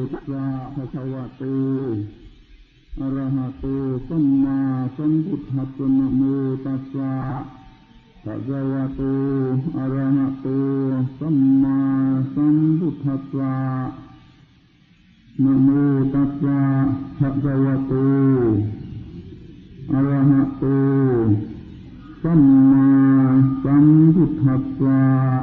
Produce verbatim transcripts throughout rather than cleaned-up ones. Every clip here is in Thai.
สสะภะคะวะโตอะระหะโตสัมมาสัมพุทธัสสะนะโมตัสสะภะคะวะโตอะระหะโตสัมมาสัมพุทธัสสะนะโมตัสสะภะคะวะโตอะระหะโตสัมมาสัมพุทธัสสะ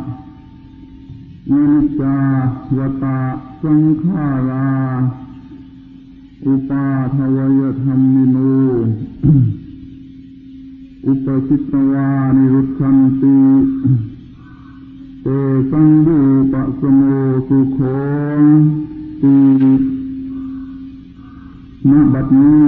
นิจจาวตาสังขาราอุปาทวยธรรมิโนอุปจิตตวานิรุขันติเตสังรูปะสโมสุโขติณบัดนี้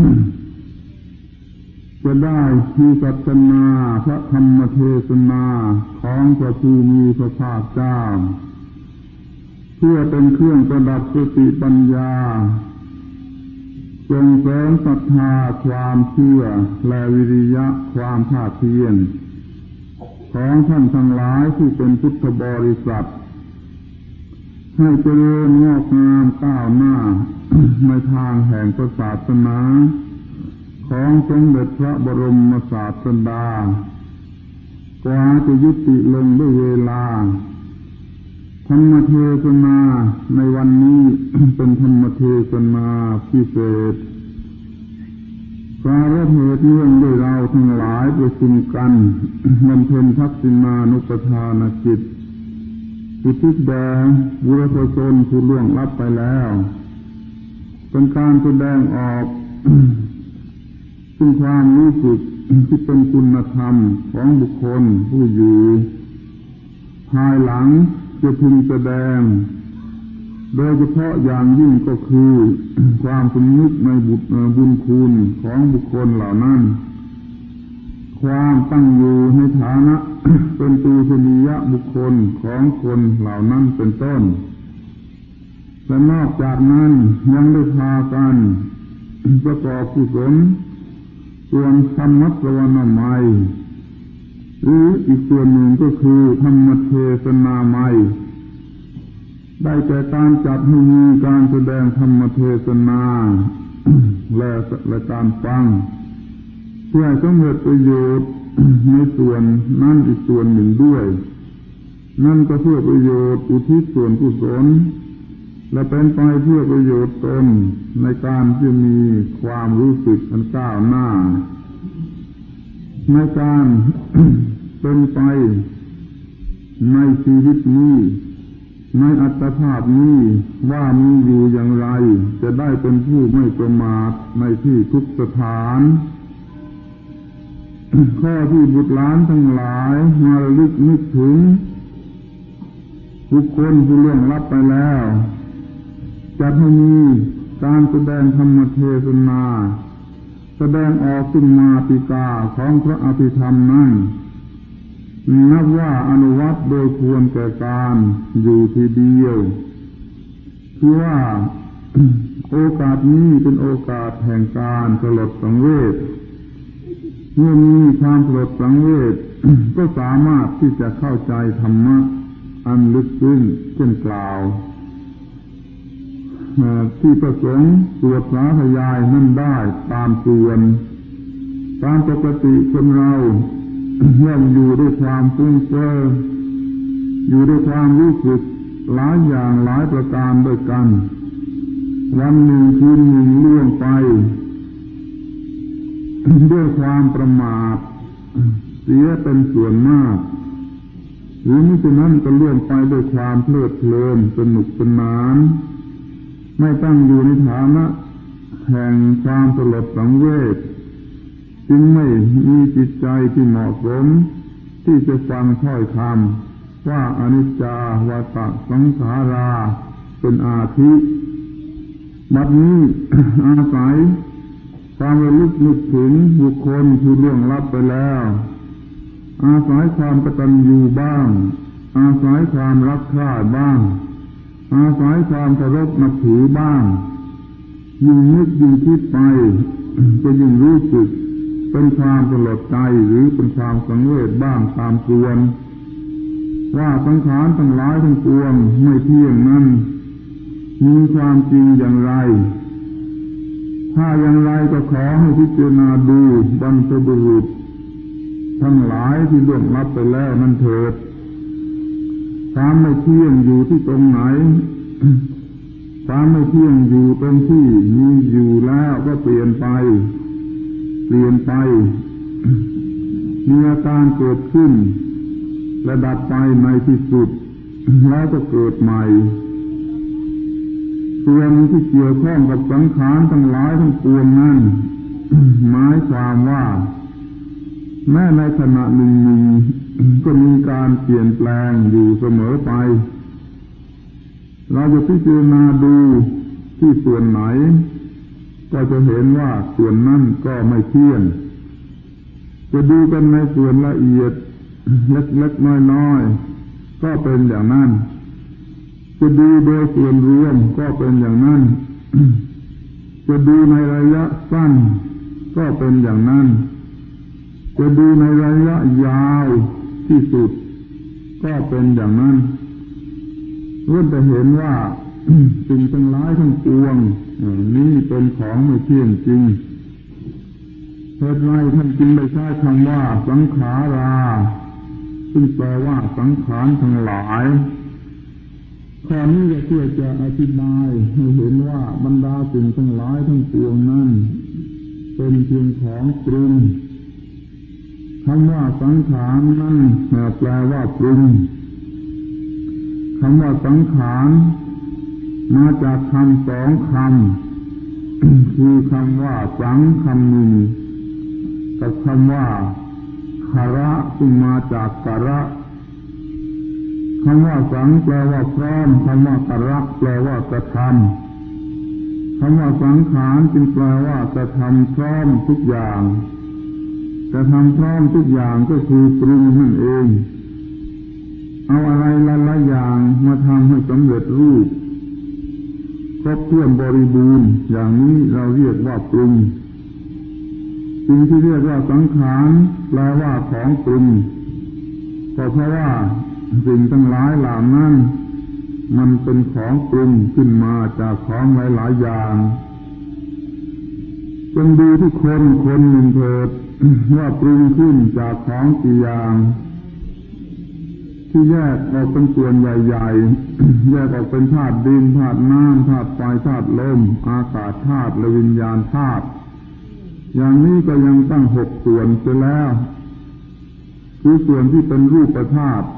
จะได้มีศาสนาพระธรรมเทศนาของพระผู้มีพระภาคเจ้าเพื่อเป็นเครื่องประดับสติปัญญาส่งเสริมศรัทธาความเชื่อและวิริยะความภาคเพียรของท่านทั้งหลายที่เป็นพุทธบริษัทให้เจริญงอกงามก้าวหน้าในทางแห่งศาสนาของสมเด็จพระบรมศาสดากว่าจะยุติลงด้วยเวลาธรรมเทศนาในวันนี้เป็นธรรมเทศนาพิเศษสาระเหตุเนื่องด้วยเราทั้งหลายประชุมกันบำเพ็ญทักษิณานุปทานกิจอุทิศแด่บุรุษชนผู้ล่วงลับไปแล้วเป็นการแสดงออกซึ่งความรู้สึกที่เป็นคุณธรรมของบุคคลผู้อยู่ภายหลังจะพึงแสดงโดยเฉพาะอย่างยิ่งก็คือความสำนึกในบุญบุญคุณของบุคคลเหล่านั้นความตั้งอยู่ในฐานะเป็นปูชนียบุคคลของคนเหล่านั้นเป็นต้นและนอกจากนั้นยังได้พากันประกอบกุศลส่วนธรรมะสวนามัยหรืออีกส่วนหนึ่งก็คือธรรมเทศนามัยได้แก่การจัดให้มีการแสดงธรรมเทศนาและและการฟังเพื่อให้สำเร็จประโยชน์ในส่วนนั้นอีกส่วนหนึ่งด้วยนั่นก็เพื่อประโยชน์อุทิศส่วนกุศลและเป็นไปเพื่อประโยชน์ตนในการที่มีความรู้สึกอันก้าวหน้าในการเป็นไปในชีวิตนี้ในอัตภาพนี้ว่ามีอยู่อย่างไรจะได้เป็นผู้ไม่ประมาทในที่ทุกสถานข้อที่บุตรหลานทั้งหลายมาระลึกนึกถึงบุคคลผู้ล่วงลับไปแล้วจัดให้มีการแสดงธรรมเทศนาแสดงออกซึ่งมาติกาของพระอภิธรรมนั้นนับว่าอนุวัตโดยควรแก่การอยู่ทีเดียวคือว่าโอกาสนี้เป็นโอกาสแห่งการสลดสังเวชเมื่อมีความสลดสังเวชก็สามารถที่จะเข้าใจธรรมะอันลึกซึ้งเช่นกล่าวที่ประสงค์สวดสาธยายนั่นได้ตามส่วนตามปกติคนเราย่อมอยู่ด้วยความฟุ้งเฟ้ออยู่ด้วยความรู้สึกหลายอย่างหลายประการด้วยกันวันหนึ่งคืนหนึ่งล่วงไปด้วยความประมาทเสียเป็นส่วนมากหรือมิฉะนั้นก็ล่วงไปด้วยความเพลิดเพลินสนุกสนานไม่ตั้งอยู่ในฐานะแห่งความสลดสังเวชจึงไม่มีจิตใจที่เหมาะสมที่จะฟังถ้อยคำว่าอนิจจาวาตสังขาราเป็นอาทิบัดนี้ อาศัยความระลึกนึกถึงบุคคลผู้ล่วงลับไปแล้วอาศัยความกตัญญูบ้างอาศัยความรักใคร่บ้างอาศัยความเคารพนับถือบ้างยิ่งนึกยิ่งคิดไปก็ยิ่งรู้สึกเป็นความสลดใจหรือเป็นความสังเวชบ้างตามส่วนว่าสังขารทั้งหลายทั้งปวงไม่เที่ยงนั้นมีความจริงอย่างไรถ้าอย่างไรก็ขอให้พิจารณาดูบรรพบุรุษทั้งหลายที่ล่วงลับไปแล้วนั่นเถิดความไม่เที่ยงอยู่ที่ตรงไหนความไม่เที่ยงอยู่ตรงที่มีอยู่แล้วก็เปลี่ยนไปเปลี่ยนไปมีอาการเกิดขึ้นและดับไปในที่สุดแล้วก็เกิดใหม่ส่วนที่เกี่ยวข้องกับสังขารทั้งหลายทั้งปวงนั้นหมายความว่าแม้ในขณะหนึ่งหนึ่งก็มีการเปลี่ยนแปลงอยู่เสมอไปเราจะพิจารณาดูที่ส่วนไหนก็จะเห็นว่าส่วนนั้นก็ไม่เที่ยงจะดูกันในส่วนละเอียดเล็กๆน้อยๆก็เป็นอย่างนั้นจะดูโดยส่วนรวมก็เป็นอย่างนั้นจะดูในระยะสั้นก็เป็นอย่างนั้นจะดูในระยะยาวที่สุดก็เป็นอย่างนั้นล้วนแต่เห็นว่าสิ่งทั้งหลายทั้งปวงนี้เป็นของไม่เที่ยงจริงเหตุไรท่านจึงได้ใช้คำว่าสังขาราซึ่งแปลว่าสังขารทั้งหลายข้อนี้ก็เพื่อจะอธิบายให้เห็นว่าบรรดาสิ่งทั้งหลายทั้งปวงนั้นเป็นเพียงของปรุงคำว่าสังขารนั้นแปลว่าปรุงคำว่าสังขารมาจากคำสองคำคือคำว่าสังคำหนึ่งกับคำว่าคาระซึ่งมาจากกะระคำว่าสังแปลว่าพร้อมคำว่าคาระแปลว่ากระทำคำว่าสังขารจึงแปลว่ากระทำพร้อมทุกอย่างกระทำพร้อมทุกอย่างก็คือปรุงนั่นเองเอาอะไรหลายๆอย่างมาทำให้สำเร็จรูปครบถ้วนบริบูรณ์อย่างนี้เราเรียกว่าปรุงสิ่งที่เรียกว่าสังขารแปลว่าของปรุงก็เพราะว่าสิ่งทั้งหลายเหล่านั้นมันเป็นของปรุงขึ้นมาจากของหลายๆอย่างจงดูทุกคนคนหนึ่งเถิดว่าปรุงขึ้นจากของกี่อย่างที่แยกออกเป็นส่วนใหญ่ๆแยกออกเป็นธาตุดินธาตุน้ำธาตุไฟธาตุลมอากาศธาตุและวิญญาณธาตุอย่างนี้ก็ยังตั้งหกส่วนเสียแล้วคือส่วนที่เป็นรูปธาตุ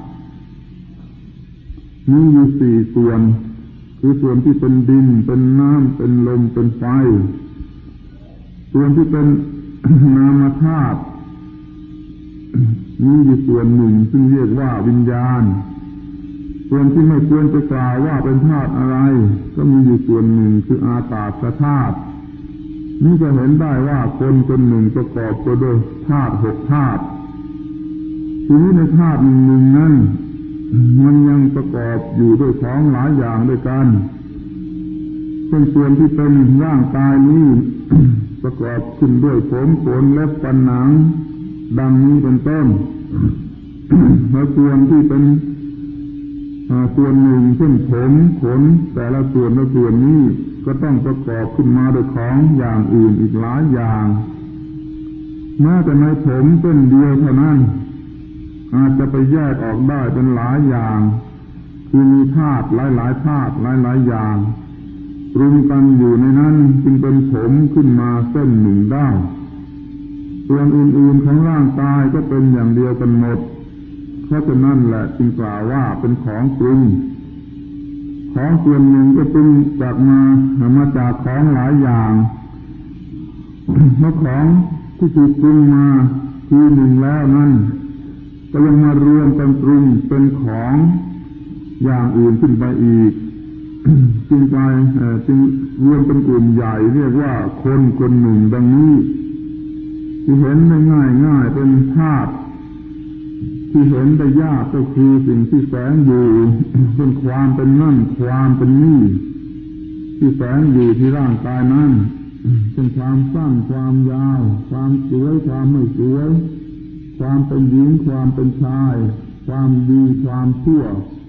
มีอยู่สี่ส่วนคือส่วนที่เป็นดินเป็นน้ำเป็นลมเป็นไฟส่วนที่เป็นนามธาตุมีอยู่ส่วนหนึ่งซึ่งเรียกว่าวิญญาณส่วนที่ไม่ควรจะกล่าวว่าเป็นธาตุอะไรก็มีอยู่ส่วนหนึ่งคืออากาศธาตุนี่จะเห็นได้ว่าคนคนหนึ่งประกอบไปด้วยธาตุหกธาตุทีนี้ในธาตุหนึ่งหนึ่งนั้นมันยังประกอบอยู่ด้วยของหลายอย่างด้วยกันเช่นส่วนที่เป็นร่างกายนี้ประกอบขึ้นด้วยผมขนเล็บฟันหนังดังนี้เป็นต้นแล้วส่วนที่เป็นส่วนหนึ่งเช่นผมขนแต่ละส่วนละส่วนนี้ก็ต้องประกอบขึ้นมาด้วยของอย่างอื่นอีกหลายอย่างแม้แต่ในผมเส้นเดียวเท่านั้นอาจจะไปแยกออกได้เป็นหลายอย่างคือมีธาตุหลายๆธาตุหลายๆอย่างรวมกันอยู่ในนั้นจึงเป็นผมขึ้นมาเส้นหนึ่งได้ส่วนอื่นๆของร่างกายก็เป็นอย่างเดียวกันหมดเพราะฉะนั้นแหละจึงกล่าวว่าเป็นของปรุงของส่วนหนึ่งก็ปรุงจากมามาจากของหลายอย่างเพราะของที่ถูกปรุงมาคือหนึ่งแล้วนั้นก็ยังมารวมกันปรุงเป็นของอย่างอื่นขึ้นไปอีกจึงไปจึงรวมเป็นกลุ่มใหญ่เรียกว่าคนคนหนึ่งดังนี้ที่เห็นได้ง่ายง่ายเป็นธาตุที่เห็นได้ยากก็คือสิ่งที่แฝงอยู่เป็นความเป็นนั่นความเป็นนี่ที่แฝงอยู่ที่ร่างกายนั้นเป็นความสั้นความยาวความสวยความไม่สวยความเป็นหญิงความเป็นชายความดีความชั่ว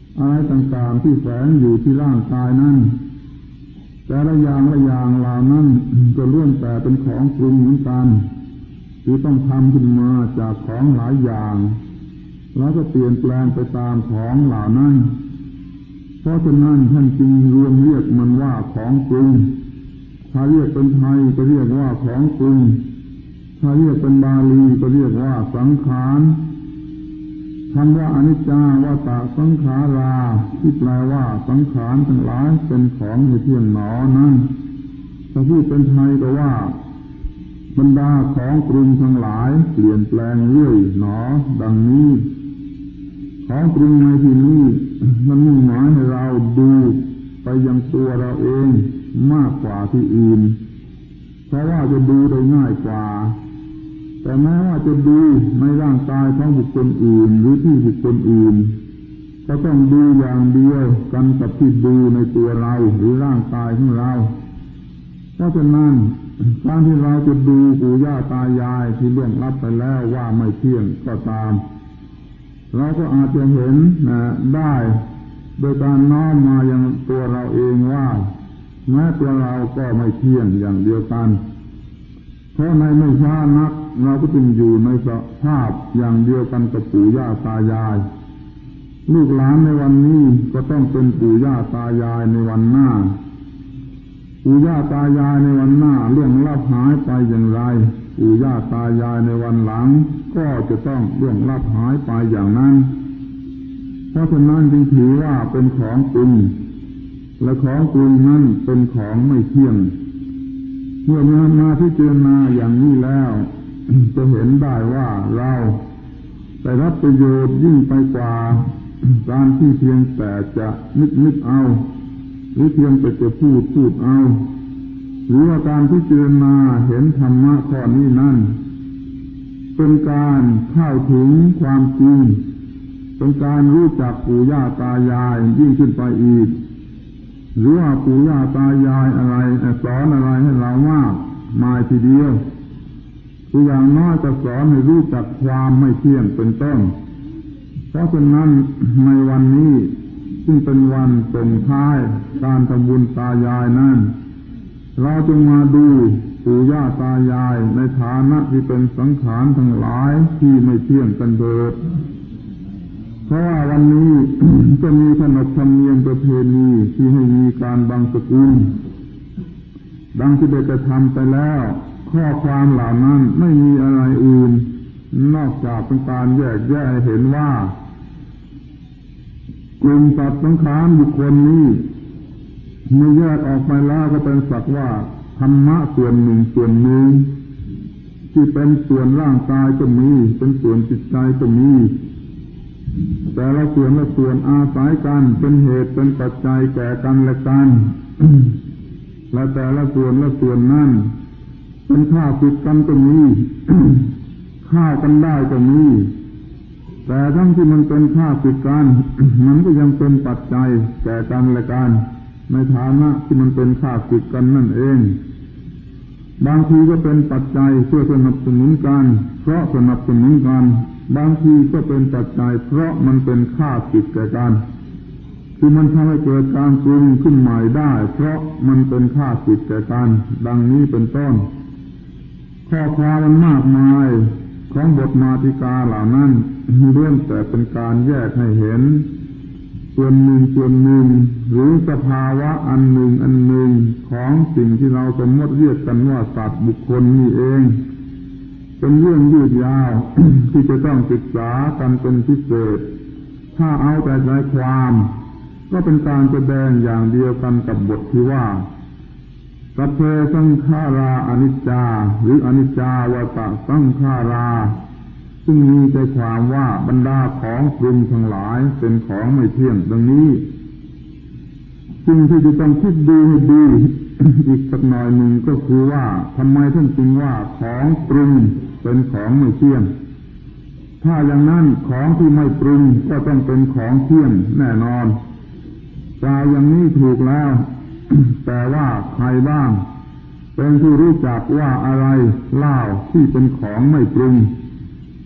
อะไรต่างๆที่แฝงอยู่ที่ร่างกายนั้นแต่ละอย่างละอย่างเหล่านั้นก็ล้วนแต่เป็นของปรุงเหมือนกันที่ต้องทำขึ้นมาจากของหลายอย่างแล้วก็เปลี่ยนแปลงไปตามของเหล่านั้นเพราะฉะนั้นท่านจึงรวมเรียกมันว่าของปรุงถ้าเรียกเป็นไทยก็เรียกว่าของปรุงถ้าเรียกเป็นบาลีก็เรียกว่าสังขารคำว่าอนิจจาวัฏฏะสังขาราที่แปลว่าสังขารทั้งหลายเป็นของไม่เที่ยงหนอนั้นถ้าพูดเป็นไทยก็ว่าบรรดาของปรุงทั้งหลายเปลี่ยนแปลงเรื่อยหนอดังนี้ของปรุงในที่นี้มันมุ่งหมายให้เราดูไปยังตัวเราเองมากกว่าที่อื่นเพราะว่าจะดูได้ง่ายกว่าแต่แม้ว่าจะดูในร่างกายของบุคคลอื่นหรือที่บุคคลอื่นก็ต้องดูอย่างเดียวกันกับที่ดูในตัวเราหรือร่างกายของเราเพราะฉะนั้นการที่เราจะดูปู่ย่าตายายที่ล่วงลับไปแล้วว่าไม่เที่ยงก็ตามเราก็อาจจะเห็นนะได้โดยการน้อมมายังตัวเราเองว่าแม้ตัวเราก็ไม่เที่ยงอย่างเดียวกันเพราะในไม่ช้านักเราก็จึงอยู่ในสภาพอย่างเดียวกันกับปู่ย่าตายายลูกหลานในวันนี้ก็ต้องเป็นปู่ย่าตายายในวันหน้าปู่ย่าตายายในวันหน้าเรื่องลับหายไปอย่างไรปู่ย่าตายายในวันหลังก็จะต้องเรื่องลับหายไปอย่างนั้นเพราะฉะนั้นจึงถือว่าเป็นของปรุงและของปรุงนั้นเป็นของไม่เที่ยงเมื่อมามาพิจารณาอย่างนี้แล้วจะเห็นได้ว่าเราได้รับประโยชน์ยิ่งไปกว่าการที่เพียงแต่จะนึกนึกเอาหรือเพียงแต่จะพูดพูดเอาหรือว่าการพิจารณาเห็นธรรมะข้อนี้นั่นเป็นการเข้าถึงความจริงเป็นการรู้จักปู่ย่าตายายยิ่งขึ้นไปอีกหรือว่าปู่ย่าตายายอะไรสอนอะไรให้เรามากมายทีเดียวตัวอย่างน้อยจะสอนให้รู้จักความไม่เที่ยงเป็นต้นเพราะฉะนั้นในวันนี้ซึ่งเป็นวันส่งท้ายการทำบุญตายายนั้นเราจงมาดูปู่ย่าตายายในฐานะที่เป็นสังขารทั้งหลายที่ไม่เที่ยงกันเถิดเพราะว่าวันนี้ จะมีขนบธรรมเนียมประเพณีที่ให้มีการบังสกุลดังที่ได้กระทำไปแล้วข้อความเหล่านั้นไม่มีอะไรอื่นนอกจากเป็นการแยกแยะให้เห็นว่ากลุ่มสัตว์สังขารบุคคลนี้เมื่อแยกออกไปแล้วก็เป็นสักว่าธรรมะส่วนหนึ่งส่วนหนึ่งที่เป็นส่วนร่างกายก็มีเป็นส่วนจิตใจก็มีแต่ละส่วนละส่วนอาศัยกันเป็นเหตุเป็นปัจจัยแก่กันและกัน และแต่ละส่วนละส่วนนั้นเป็นข้าวติดกันก็มี ข้าวกันได้ก็มีแต่ทั้งที่มันเป็นข้าวติดกัน มันก็ยังเป็นปัจจัยแก่กันและกันในฐานะที่มันเป็นข้าวติดกันนั่นเองบางทีก็เป็นปัจจัยเพื่อสนับสนุนกันเพราะสนับสนุนกันบางทีก็เป็นปัจจัยเพราะมันเป็นข้าวติดแก่กันคือมันทำให้เกิดการปรุงขึ้นใหม่ได้เพราะมันเป็นข้าวติดแก่กันดังนี้เป็นต้นข้อความมันมากมายของบทมาติกาเหล่านั้นเรื่องแต่เป็นการแยกให้เห็นส่วนหนึ่งส่วนหนึ่งหรือสภาวะอันหนึ่งอันหนึ่งของสิ่งที่เราสมมติเรียกกันว่าสัตว์บุคคลนี่เองเป็นเรื่องยืดยาว ที่จะต้องศึกษากันเป็นพิเศษถ้าเอาแต่ใจความก็เป็นการแสดงอย่างเดียวกันกับบทที่ว่าสัพเพสังขาราอนิจจาหรืออนิจจาวัฏฏะสังขาราซึ่งมีใจความว่าบรรดาของปรุงทั้งหลายเป็นของไม่เที่ยงดังนี้สิ่งที่จะต้องคิดดูให้ดี อีกสักหน่อยหนึ่งก็คือว่าทำไมท่านจึงว่าของปรุงเป็นของไม่เที่ยงถ้าอย่างนั้นของที่ไม่ปรุงก็ต้องเป็นของเที่ยงแน่นอนกล่าวอย่างนี้ถูกแล้ว แต่ว่าใครบ้างเป็นผู้รู้จักว่าอะไรเล่าที่เป็นของไม่ปรุง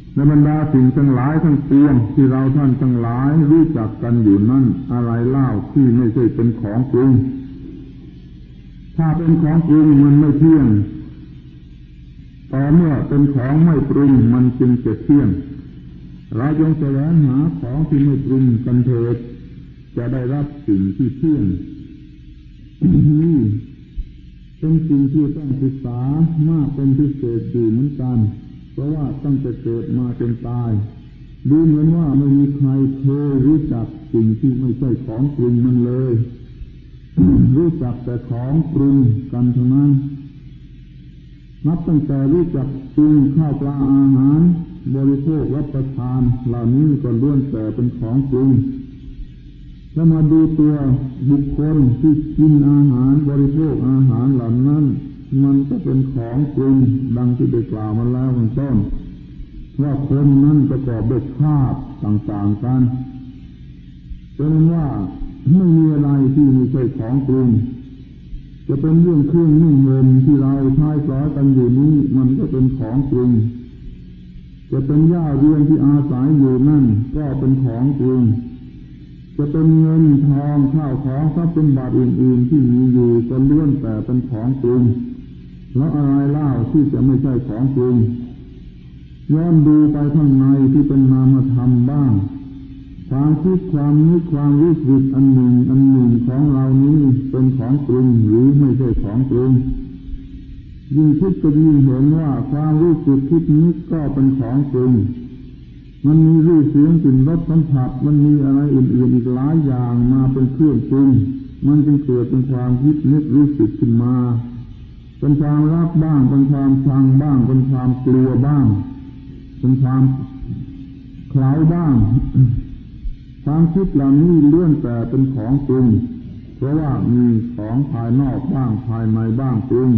ในบรรดาสิ่งทั้งหลายทั้งปวงที่เราท่านทั้งหลายรู้จักกันอยู่นั่นอะไรเล่าที่ไม่ใช่เป็นของปรุงถ้าเป็นของปรุงมันไม่เที่ยงต่อเมื่อเป็นของไม่ปรุงมันจึงจะเที่ยงเราจงแสวงหาของที่ไม่ปรุงกันเถิดจะได้รับสิ่งที่เที่ยงนี่เป็นสิ่งที่ต้องศึกษามากเป็นพิเศษอยู่เหมือนกันเพราะว่าตั้งแต่เกิดมาจนตายดูเหมือนว่าไม่มีใครเคยรู้จักสิ่งที่ไม่ใช่ของปรุงมันเลยรู้จักแต่ของปรุงกันทั้งนั้นนับตั้งแต่รู้จักปรุงข้าวปลาอาหารบริโภครับประทานเหล่านี้ก็ล้วนแต่เป็นของปรุงแล้วมาดูตัวบุคคลที่กินอาหารบริโภคอาหารเหล่านั้นมันก็เป็นของปรุงดังที่ได้กล่าวมาแล้วข้างต้นว่าคนนั้นประกอบด้วยธาตุต่างๆกันเป็นว่าไม่มีอะไรที่ไม่ใช่ของปรุงจะเป็นเรื่องเครื่องนุ่งห่มที่เราใช้สอยกันอยู่นี้มันก็เป็นของปรุงจะเป็นหญ้าเรือนที่อาศัยอยู่นั่นก็เป็นของปรุงจะเป็นเงินทองข้าวของทรัพย์สมบัติอื่นๆที่มีอยู่ก็ล้วนแต่เป็นของปรุงแล้วอะไรเล่าที่จะไม่ใช่ของปรุงย้อนดูไปข้างในที่เป็นนามธรรมบ้างความคิดความนึกความรู้สึกอันหนึ่งอันหนึ่งของเรานี้เป็นของปรุงหรือไม่ใช่ของปรุงยิ่งคิดก็ยิ่งเห็นว่าความรู้สึกคิดนึกก็เป็นของปรุงมันมีรูปเสียงกลิ่นรสสัมผัสมันมีอะไรอื่นๆอีกหลายอย่างมาเป็นเครื่องปรุงมันจึงเกิดเป็นความคิดนึกรู้สึกขึ้นมาเป็นความรักบ้างเป็นความชังบ้างเป็นความกลัวบ้างเป็นความคล้ายบ้างความคิดเหล่านี้ล้วนแต่เป็นของปรุงเพราะว่ามีของภายนอกบ้างภายในบ้างปรุง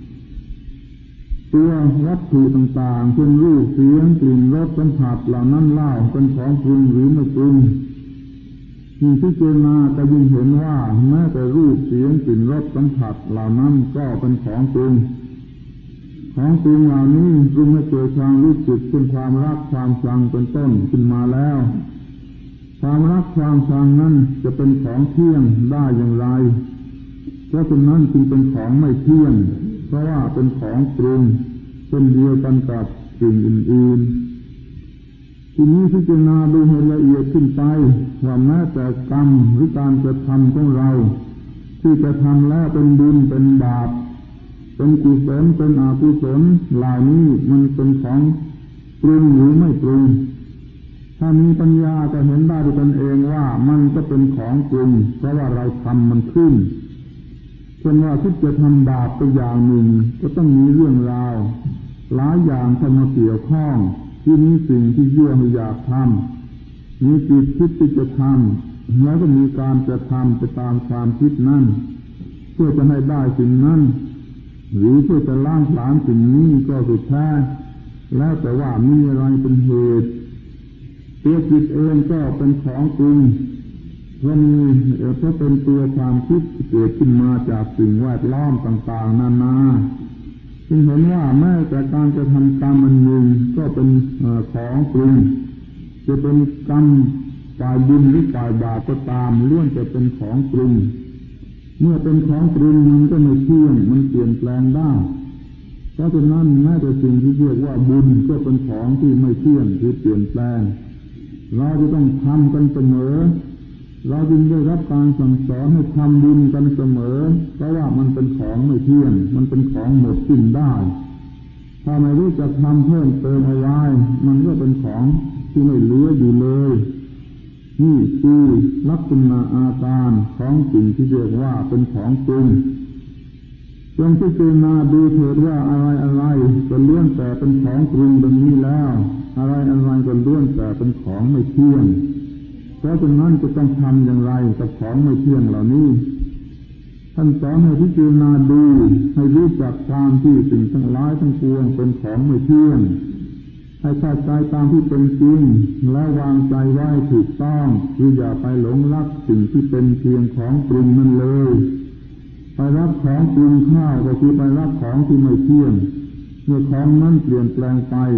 ตัววัตถุต่างๆเช่นรูปเสียงกลิ่นรสสัมผัสเหล่านั้นเล่าเป็นของปรุงหรือไม่ปรุงที่พิจารณาก็ยิ่งเห็นว่าแม้แต่รูปเสียงกลิ่นรสสัมผัสเหล่านั้นก็เป็นของปรุงของปรุงเหล่านี้ปรุงให้เกิดความรู้สึกเช่นความรักความชังเป็นต้นขึ้นมาแล้วความรักความชังนั้นจะเป็นของเที่ยงได้อย่างไรเพราะฉะนั้นจึงเป็นของไม่เที่ยงเพราะว่าเป็นของปรุงเช่นเดียวกันกับสิ่งอื่นๆทีนี้พิจารณาดูให้ละเอียดขึ้นไปว่าแม้แต่กรรมหรือการกระทำของเราที่จะทำแล้วเป็นบุญเป็นบาปเป็นกุศลเป็นอกุศลเหล่านี้มันเป็นของปรุงหรือไม่ปรุงถ้ามีปัญญาจะเห็นได้ด้วยตนเองว่ามันก็เป็นของปรุงเพราะว่าเราทำมันขึ้นเช่นว่าที่จะทำบาปตัวอย่างหนึ่งก็ต้องมีเรื่องราวหลายอย่างเข้ามาเกี่ยวข้องที่มีสิ่งที่ยั่วให้อยากทำมีจิตคิดที่จะทำแล้วก็มีการจะทำไปตามความคิดนั้นเพื่อจะให้ได้สิ่งนั้นหรือเพื่อจะล้างผลาญสิ่งนี้ก็สุดแท้แล้วแต่ว่ามีอะไรเป็นเหตุตัวจิตเองก็เป็นของปรุงเพราะมีเพราะเป็นตัวความคิดเกิดขึ้นมาจากสิ่งแวดล้อมต่างๆนานาจึงเห็นว่าแม้แต่การจะทำกรรมอันหนึ่งก็เป็นของปรุงจะเป็นกรรมฝ่ายบุญหรือฝ่ายบาปก็ตามล้วนจะเป็นของปรุงเมื่อเป็นของปรุงมันก็ไม่เที่ยงมันเปลี่ยนแปลงได้เพราะฉะนั้นแม้แต่สิ่งที่เรียกว่าบุญก็เป็นของที่ไม่เที่ยงคือเปลี่ยนแปลงเราจะต้องทำกันเสมอเราจึงได้รับการสั่งสอนให้ทำบุญกันเสมอเพราะว่ามันเป็นของไม่เที่ยงมันเป็นของหมดสิ้นได้ถ้าไม่รู้จักทำเพิ่มเติมเอาไว้มันก็เป็นของที่ไม่เหลืออยู่เลยนี่คือลักษณะอาการของสิ่งที่เรียกว่าเป็นของปรุงจงพิจารณาดูเถิดว่าอะไรอะไรก็ล้วนแต่เป็นของปรุงดังนี้แล้วอะไรอะไรก็ล้วนแต่เป็นของไม่เที่ยงเพราะฉะนั้นจะต้องทำอย่างไรกับของไม่เที่ยงเหล่านี้ท่านสอนให้พิจารณาดูให้รู้จักความที่สิ่งทั้งหลายทั้งปวงเป็นของไม่เที่ยงให้เข้าใจตามที่เป็นจริงและวางใจไว้ถูกต้องคืออย่าไปหลงรักสิ่งที่เป็นเพียงของปรุงนั่นเลยไปรับของปรุงข้าวก็คือไปรับของที่ไม่เที่ยงเมื่อของนั้นเปลี่ยนแปลงไปค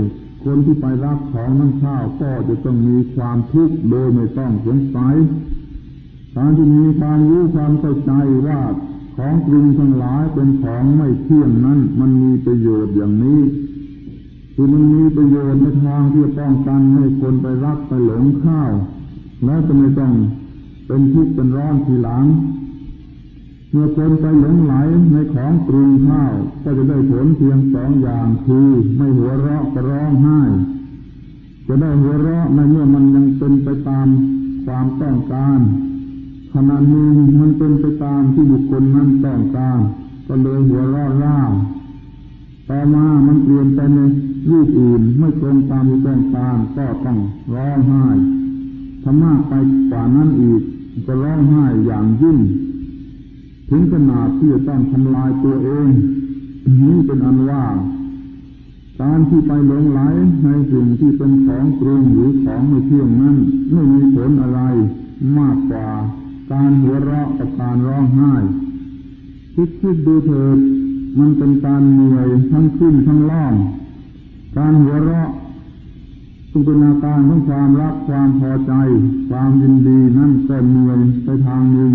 คนที่ไปรับของนั้นข้าวก็จะต้องมีความทุกข์โดยไม่ต้องสงสัยการที่มีความรู้ความเข้าใจว่าของปรุงทั้งหลายเป็นของไม่เที่ยงนั้นมันมีประโยชน์อย่างนี้คือมันมีประโยชน์ในทางที่จะป้องกันให้คนไปรักไปหลงข้าวแล้วจะไม่ต้องเป็นทุกข์เป็นร้อนทีหลังเมื่อคนไปหลงไหลในของปรุงข้าวก็จะได้ผลเพียงสองอย่างคือไม่หัวเราะก็ร้องไห้จะได้หัวเราะในเมื่อมันยังเป็นไปตามความต้องการขณะหนึ่งมันเป็นไปตามที่บุคคลนั้นต้องการก็เลยหัวเราะร่าต่อมามันเปลี่ยนไปในรูปอื่นไม่ตรงตามที่ต้องการก็ต้องร้องไห้ถ้ามากไปกว่านั้นอีกก็ร้องไห้อย่างยิ่งถึงขนาดที่จะต้องทำลายตัวเองนี่เป็นอันว่าการที่ไปหลงไหลในสิ่งที่เป็นของปรุงหรือของไม่เที่ยงนั้นไม่มีผลอะไรมากกว่าการหัวเราะกับการร้องไห้คิดคิดดูเถิดมันเป็นการเหนื่อยทั้งขึ้นทั้งล่องการหัวเราะซึ่งเป็นอาการของความรักความพอใจความยินดีนั่นก็เหนื่อยไปทางหนึ่ง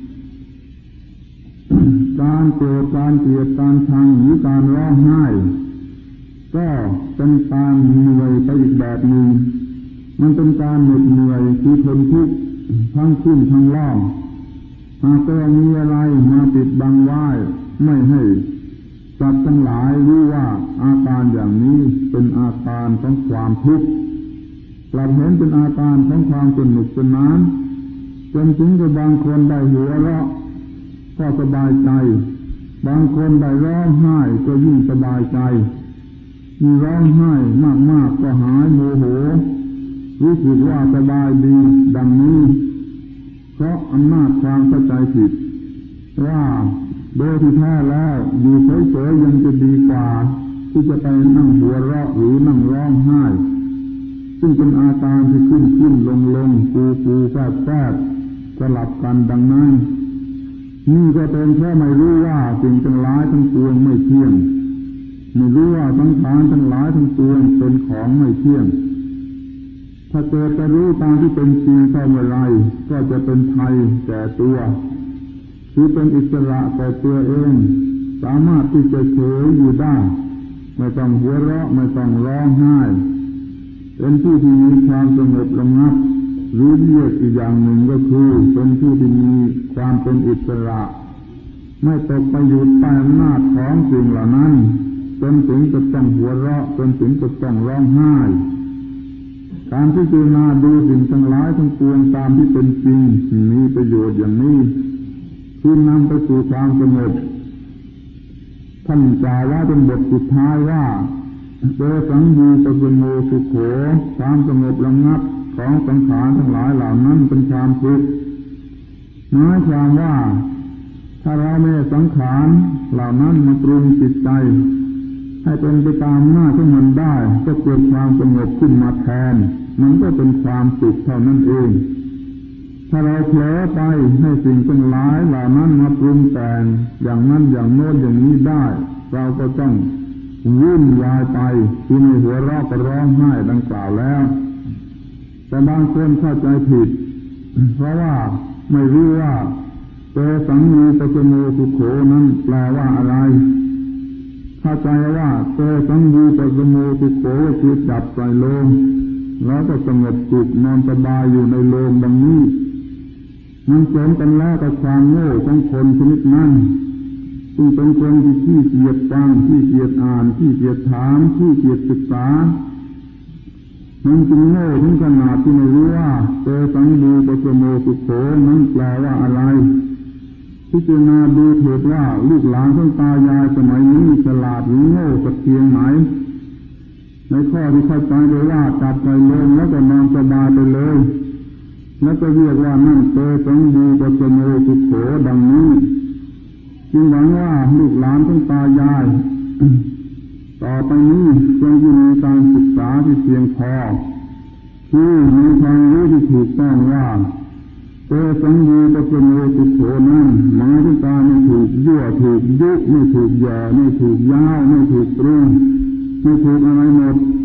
การโกรธการเกลียดการชังหรือการร้องไห้ก็เป็นการเหนื่อยไปอีกแบบหนึ่งมันเป็นการเหน็ดเหนื่อยคือทนทุกข์ทั้งขึ้นทั้งล่องหากแต่มีอะไรมาปิดบังไว้ไม่ให้สัตว์ทั้งหลายรู้ว่าอาการอย่างนี้เป็นอาการของความทุกข์กลับเห็นเป็นอาการของความสนุกสนานจนถึงกับบางคนได้หัวเราะก็สบายใจบางคนได้ร้องไห้ก็ยิ่งสบายใจมีร้องไห้มากๆก็หายโมโหรู้สึกว่าสบายดีดังนี้เพราะอำนาจความเข้าใจผิดว่าโดยที่แท้แล้วอยู่เฉยๆยังจะดีกว่าที่จะไปนั่งหัวเราะหรือนั่งร้องไห้ซึ่งเป็นอาการที่ขึ้นขึ้นลงลงฟูฟูแฝดแฝดสลับกันดังนั้นนี่ก็เป็นแค่ไม่รู้ว่าสิ่งทั้งหลายทั้งปวงไม่เที่ยงไม่รู้ว่าสังขารทั้งหลายทั้งปวงเป็นของไม่เที่ยงถ้าเกิดจะรู้ตามที่เป็นจริงเข้าเมื่อไรก็จะเป็นไทยแก่ตัวคือเป็นอิสระแก่ตัวเองสามารถที่จะเฉยอยู่ได้ไม่ต้องหัวเราะไม่ต้องร้องไห้เป็นผู้ที่มีความสงบระงับหรือเรียกอีกอย่างหนึ่งก็คือเป็นผู้ที่มีความเป็นอิสระไม่ตกไปอยู่ใต้อำนาจของสิ่งเหล่านั้นจนถึงจะต้องหัวเราะจนถึงจะต้องร้องไห้การพิจารณาดูสิ่งทั้งหลายทั้งปวงตามที่เป็นจริงมีประโยชน์อย่างนี้คือนำไปสู่ความสงบท่านกล่าวว่าเป็นบทสุดท้ายว่าโดยสังยูปสโมสุโขความสงบระงับของสังขารทั้งหลายเหล่านั้นเป็นความสุขหมายความว่าถ้าเราไม่สังขารเหล่านั้นมาปรุงจิตใจให้เป็นไปตามหน้าที่มันได้ก็เกิดความสงบขึ้นมาแทนมันก็เป็นความสุขเท่านั้นเองถ้าเราเผลอไปให้สิ่งทั้งหลายเหล่านั้นมาปรุงแต่งอย่างนั้นอย่างโน้นอย่างนี้ได้เราก็ต้องวุ่นวายไปที่ในหัวเราะก็ร้องไห้ดังกล่าวแล้วแต่บางคนเข้าใจผิดเพราะว่าไม่รู้ว่าเตสังยูปสโมสุโขนั้นแปลว่าอะไรเข้าใจว่าเตสังยูปสโมสุโขคือจับใส่โลงแล้วก็สงบสุขนอนสบายอยู่ในโลงดังนี้มันสมกันแล้วกับความโง่ของคนชนิดนั้นซึ่งเป็นคนที่ขี้เกียจฟังขี้เกียจอ่านขี้เกียจถามขี้เกียจศึกษามันจึงโง่ถึงขนาดที่ไม่รู้ว่าเตสังยูปสโมสุโขนั้นแปลว่าอะไรพิจารณาดูเถิดว่าลูกหลานของตายายสมัยนี้ฉลาดหรือโง่สักเพียงไหนในข้อที่เข้าใจโดยว่าจับใจลงแล้วก็นอนสบายไปเลยแล้วก็เรียกว่านั่นเตสังยูปสโมสุโขดังนี้จึงหวังว่าลูกหลานของตายายต่อไปนี้จงมีการศึกษาที่เพียงพอคือมีความรู้ที่ถูกต้องว่าเตสังยูปสโมสุโขนั้นหมายถึงการไม่ถูกยั่วถูกยุไม่ถูกหย่อไม่ถูกย้าวไม่ถูกตรึงไม่ถูกอะไรหมด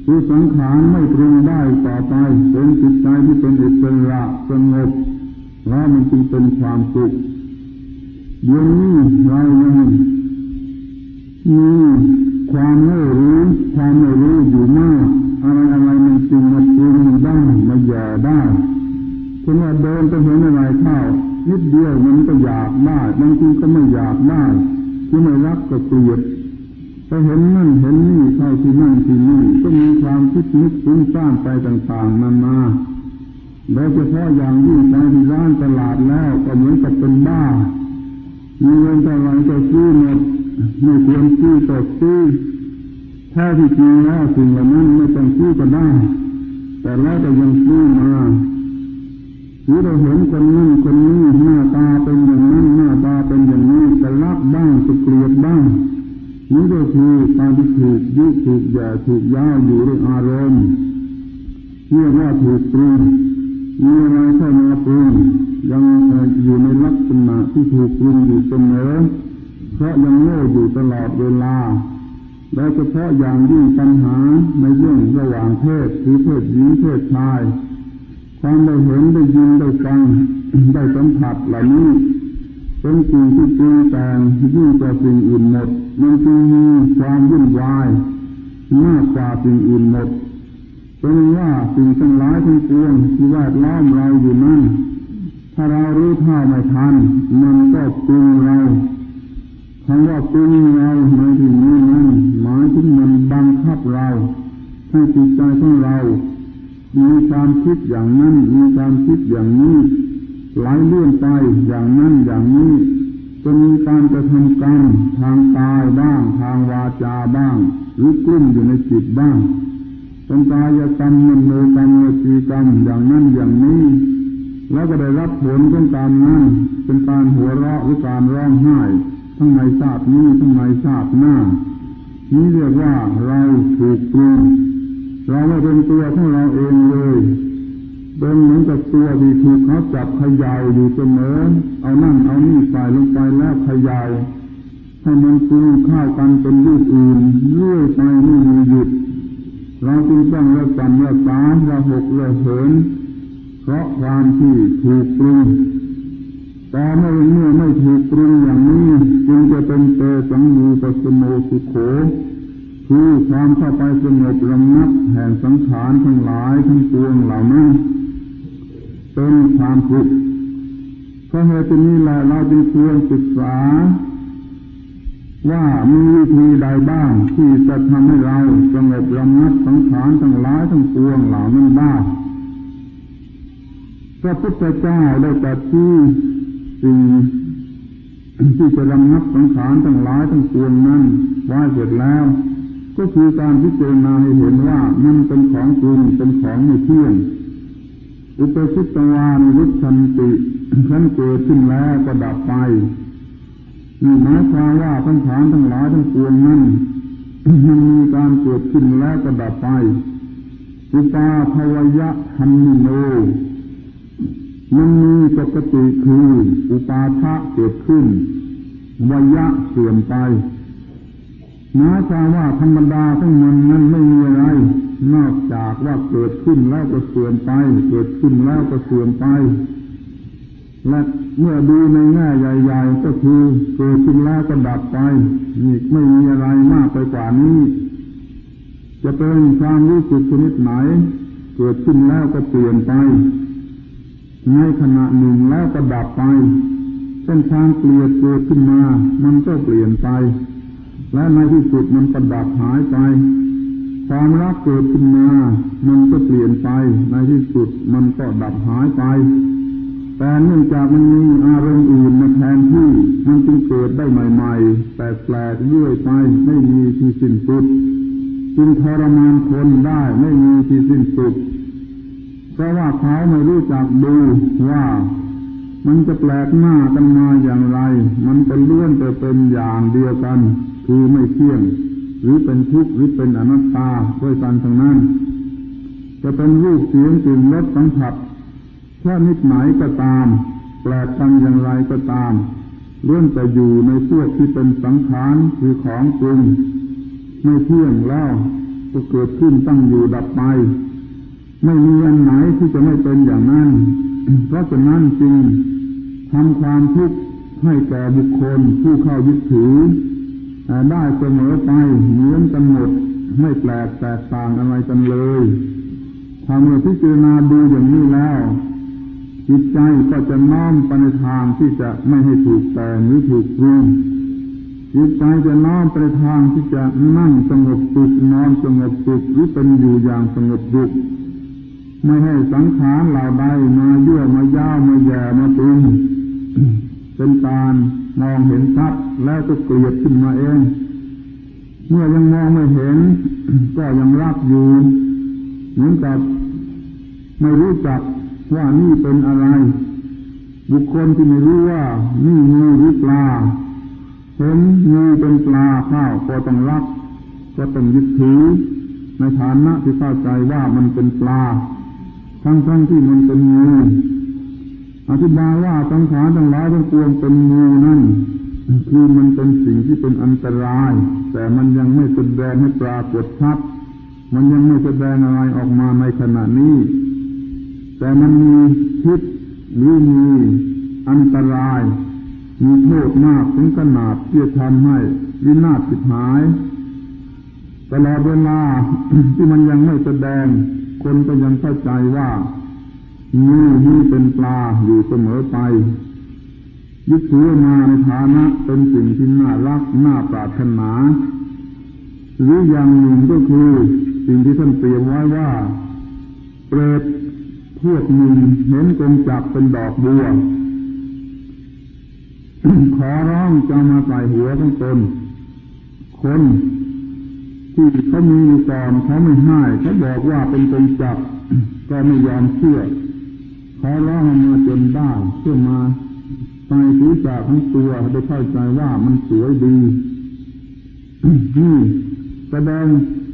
คือสังขารไม่ปรุงได้ต่อไปเป็นจิตใจที่เป็นอิสระสงบแล้วมันจึงเป็นความสุขเดี๋ยวนี้เรายังมีความโง่รู้ความไม่รู้อยู่มากอะไรอะไรมันจึงมาปรุงได้มาแย่ได้เพราะว่าเดินไปเห็นอะไรเข้านิดเดียวมันก็อยากได้บางทีก็ไม่อยากได้ที่ไม่รักก็เกลียดไปเห็นนั่นเห็นนี่เข้าที่นั่นที่นี่ก็มีความคิดนึกฟุ้งซ่านไปต่างๆนานาโดยเฉพาะอย่างยิ่งไปที่ร้านตลาดแล้วก็เหมือนกับเป็นบ้ามีเงินเท่าไหร่ก็ซื้อหมดไม่ควรซื้อก็ซื้อแท้ที่จริงแล้วสิ่งเหล่านั้นไม่ต้องซื้อก็ได้แต่แล้วก็ยังซื้อมาหรือเราเห็นคนนั้นคนนี้หน้าตาเป็นอย่างนั้นหน้าตาเป็นอย่างนี้จะรักบ้างจะเกลียดบ้างนี่ก็คือการที่ถูกยุถูกแย่ถูกย้ายอยู่ด้วยอารมณ์เรียกว่าถูกปรุงมีอะไรเข้ามาปรุงยังอยู่ในลักษณะที่ถูกปรุงอยู่เสมอเพราะยังโง่อยู่ตลอดเวลาโดยเฉพาะอย่างยิ่งปัญหาในเรื่องระหว่างเพศคือเพศหญิงเพศชายความได้เห็นได้ยินได้ฟังได้สัมผัสเหล่านี้เป็นสิ่งที่ปรุงแต่งยิ่งกว่าสิ่งอื่นหมดมันจึงมีความวุ่นวายมากกว่าสิ่งอื่นหมดเป็นว่าสิ่งทั้งหลายทั้งปวงที่แวดล้อมเราอยู่นั้นถ้าเรารู้เท่าไม่ทันมันก็ปรุงเราคำว่าปรุงเราในที่นี้นั้นหมายถึงมันบังคับเราให้จิตใจของเรามีความคิดอย่างนั้นมีความคิดอย่างนี้ไหลเลื่อนไปอย่างนั้นอย่างนี้จะมีการกระทำกรรมทางกายบ้างทางวาจาบ้างหรือกลุ้มอยู่ในจิตบ้างเป็นกายกรรมมโนกรรมวจีกรรมอย่างนั้นอย่างนี้แล้วก็ได้รับผลของกรรมนั้นเป็นการหัวเราะหรือการร้องไห้ทั้งในชาตินี้ทั้งในชาติหน้านี้เรียกว่าเราถูกปรุงเราไม่เป็นตัวของเราเองเลยเป็นเหมือนกับตัวที่ถูกเขาจับเขย่าอยู่เสมอเอานั่นเอานี่ใส่ลงไปแล้วเขย่าให้มันปรุงเข้ากันเป็นรูปอื่นเรื่อยไปไม่มีหยุดเราจึงต้องระจำระสาระหกระเหินเพราะความที่ถูกปรุงแต่เมื่อเมื่อไม่ถูกปรุงอย่างนี้จึงจะเป็นเตสังยูปสโมสุโขคือความเข้าไปสงบระงับแห่งสังขารทั้งหลายทั้งปวงเหล่านั้นเป็นความสุขเพราะเหตุนี้แหละเราจึงควรศึกษาว่ามีวิธีใดบ้างที่จะทำให้เราสงบระงับสังขารทั้งหลายทั้งปวงเหล่านั้นบ้างพระพุทธเจ้าได้ตรัสที่สิ่งที่จะระงับสังขารทั้งหลายทั้งปวงนั้นไว้เสร็จแล้วก็คือการพิจารณาให้เห็นว่ามันเป็นของจริงเป็นของไม่เที่ยงอุปชิตวานิรุชันติขั้นเกิดขึ้นแล้วก็ดับไปนี่หมายความว่าสังขารทั้งหลายทั้งปวงนั้นมันมีการเกิดขึ้นแล้วก็ดับไปอุปาภวยะธัมมิโนมันมีปกติคืออุปาทะเกิดขึ้นวยะเสื่อมไปหมายความว่าธรรมดาทั้งมันนั้นไม่มีอะไรนอกจากว่าเกิดขึ้นแล้วก็เสื่อมไปเกิดขึ้นแล้วก็เสื่อมไปและเมื่อดูในแง่ใหญ่ๆก็คือเกิดขึ้นแล้วก็ดับไปนี่ไม่มีอะไรมากไปกว่านี้จะเป็นความรู้สึกชนิดไหนเกิดขึ้นแล้วก็เปลี่ยนไปในขณะหนึ่งแล้วก็ดับไปเป็นทางเกลียดเกิดขึ้นมามันก็เปลี่ยนไปและในที่สุดมันก็ดับหายไปความรักเกิดขึ้นมามันก็เปลี่ยนไปในที่สุดมันก็ดับหายไปแต่เนื่องจากมันมีอารมณ์อื่นมาแทนที่มันจึงเกิดได้ใหม่ๆแปลกๆเรื่อยไปไม่มีที่สิ้นสุดจึงทรมานคนได้ไม่มีที่สิ้นสุดเพราะว่าเขาไม่รู้จักดูว่ามันจะแปลกหน้ากันมาอย่างไรมันเป็นล้วนแต่เป็นอย่างเดียวกันคือไม่เที่ยงหรือเป็นทุกข์หรือเป็นอนัตตาด้วยกันทั้งนั้นจะเป็นรูปเสียงกลิ่นรสสัมผัสแค่นิดไหนก็ตามแปลกกันอย่างไรก็ตามล้วนแต่อยู่ในพวกที่เป็นสังขารคือของปรุงไม่เที่ยงแล้วก็เกิดขึ้นตั้งอยู่ดับไปไม่มีอันไหนที่จะไม่เป็นอย่างนั้นเพราะฉะนั้นจึงทำความทุกข์ให้แก่บุคคลผู้เข้ายึดถือได้เสมอไปเหมือนกันหมดไม่แปลกแตกต่างอะไรกันเลยถ้าเมื่อพิจารณาดูอย่างนี้แล้วจิตใจก็จะน้อมไปในทางที่จะไม่ให้ถูกแต่งหรือถูกปรุงจิตใจจะน้อมไปในทางที่จะนั่งสงบสุขนอนสงบสุขหรือเป็นอยู่อย่างสงบสุขไม่ให้สังขารเหล่าใดมายั่วมาย่ามาแย่มาปรุงเป็นการมองเห็นชัดแล้วก็เกลียดขึ้นมาเองเมื่อยังมองไม่เห็นก็ยังรักอยู่เหมือนกับไม่รู้จักว่านี่เป็นอะไรบุคคลที่ไม่รู้ว่านี่งูหรือปลาเห็นงูเป็นปลาข้าวก็ต้องรักก็ต้องยึดถือในฐานะที่เข้าใจว่ามันเป็นปลาทั้งๆที่มันเป็นงูอธิบายว่าสังขารทั้งหลายทั้งปวงเป็นงูนั่นคือมันเป็นสิ่งที่เป็นอันตรายแต่มันยังไม่แสดงให้ปรากฏชัดมันยังไม่แสดงอะไรออกมาในขณะนี้แต่มันมีพิษหรือมีอันตรายมีโทษมากถึงขนาดที่จะทำให้วินาศสิบหายตลอดเวลา ที่มันยังไม่แสดงคนก็ยังเข้าใจว่างูนี่เป็นปลาอยู่เสมอไปยึดถือมาในฐานะเป็นสิ่งที่น่ารักน่าปรารถนาหรืออย่างหนึ่งก็คือสิ่งที่ท่านเปรียบไว้ว่าเปรตพวกหนึ่งเห็นกงจักรเป็นดอกบัว ขอร้องจะมาใส่หัวของตนคนที่เขามีอยู่ก่อนเขาไม่ให้เขาบอกว่าเป็นกงจักรก็ไม่ยอมเชื่อขอร้องมาจนได้เพื่อมาใส่ศีรษะทั้งตัวได้เข้าใจว่ามันสวยดี นี่แสดง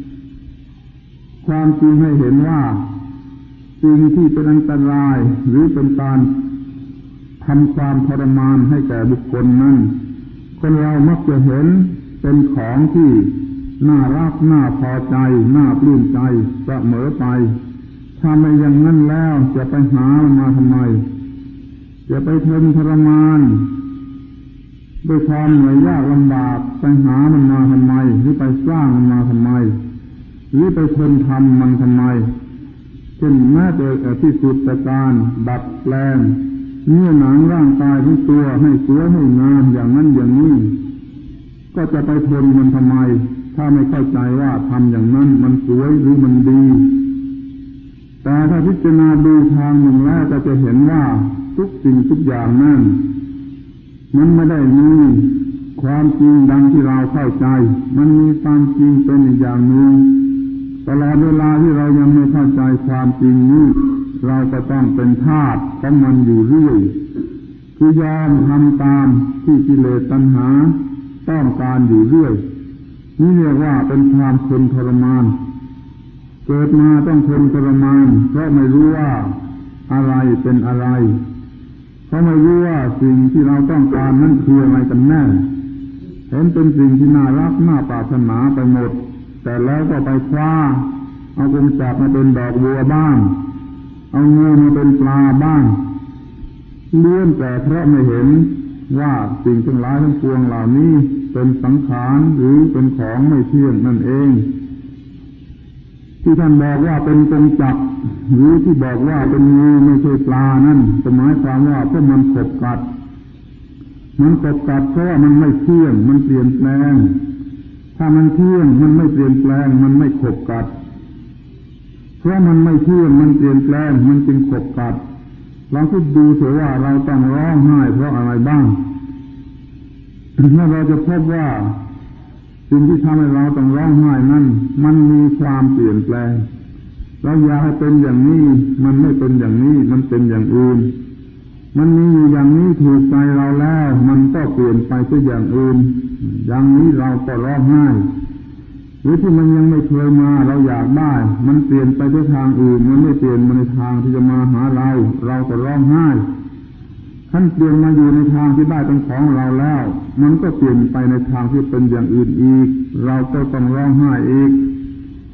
ความจริงให้เห็นว่าสิ่งที่เป็นอันตรายหรือเป็นการทำความทรมานให้แก่บุคคลนั้นคนเรามักจะเห็นเป็นของที่น่ารักน่าพอใจน่าปลื้มใจเสมอไปถ้าไม่อย่างนั้นแล้วจะไปหามันมาทำไมจะไปทนทรมานด้วยความเหนื่อยยากลำบากไปหามันมาทำไมหรือไปสร้างมันมาทำไมหรือไปทนทำมันทำไมเช่นแม้แต่ที่สุดแต่การดัดแปลงเนื้อหนังร่างกายทั้งตัวให้สวยให้งามอย่างนั้นอย่างนี้ก็จะไปทนมันทำไมถ้าไม่เข้าใจว่าทำอย่างนั้นมันสวยหรือมันดีแต่ถ้าพิจารณาดูทางหนึ่งแล้วก็จะเห็นว่าทุกสิ่งทุกอย่างนั้นมันไม่ได้มีความจริงดังที่เราเข้าใจมันมีความจริงเป็นอีกอย่างหนึ่งตลอดเวลาที่เรายังไม่เข้าใจความจริงนี้เราก็ต้องเป็นทาสของมันอยู่เรื่อยคือยอมทำตามที่กิเลสตัณหาต้องการอยู่เรื่อยนี่เรียกว่าเป็นความทนทรมานเกิดมาต้องทนทรมานเพราะไม่รู้ว่าอะไรเป็นอะไรเพราะไม่รู้ว่าสิ่งที่เราต้องการนั้นคืออะไรกันแน่เห็นเป็นสิ่งที่น่ารักน่าปรารถนาไปหมดแต่แล้วก็ไปคว้าเอากงจักรมาเป็นดอกบัวบ้างเอางูมาเป็นปลาบ้างเลื่อนแต่เพราะไม่เห็นว่าสิ่งทั้งหลายทั้งปวงเหล่านี้เป็นสังขารหรือเป็นของไม่เที่ยงนั่นเองที่ท่านบอกว่าเป็นกงจักรหรือที่บอกว่าเป็นงูไม่ใช่ปลานั่นหมายความว่าพวกมันขบกัดมันขบกัดเพราะว่ามันไม่เที่ยงมันเปลี่ยนแปลงถ้ามันเที่ยงมันไม่เปลี่ยนแปลงมันไม่ขบกัดเพราะมันไม่เที่ยงมันเปลี่ยนแปลงมันจึงขบกัดลองคิดดูเถอะว่าเราต้องร้องไห้เพราะอะไรบ้างเมื่อเราจะพบว่าสิ่งที่ทำให้เราต้องร้องไห้นั้นมันมีความเปลี่ยนแปลงเราอยากให้เป็นอย่างนี้มันไม่เป็นอย่างนี้มันเป็นอย่างอื่นมันมีอยู่อย่างนี้ถูกใจเราแล้วมันก็เปลี่ยนไปเป็นอย่างอื่นอย่างนี้เราก็ร้องไห้หรือที่มันยังไม่เคยมาเราอยากได้มันเปลี่ยนไปในทางอื่นมันไม่เปลี่ยนมาในทางที่จะมาหาเราเราก็ร้องไห้ท่านเปลี่ยนมาอยู่ในทางที่ได้เป็นของเราแล้วมันก็เปลี่ยนไปในทางที่เป็นอย่างอื่นอีกเราก็ต้องร้องไห้อีก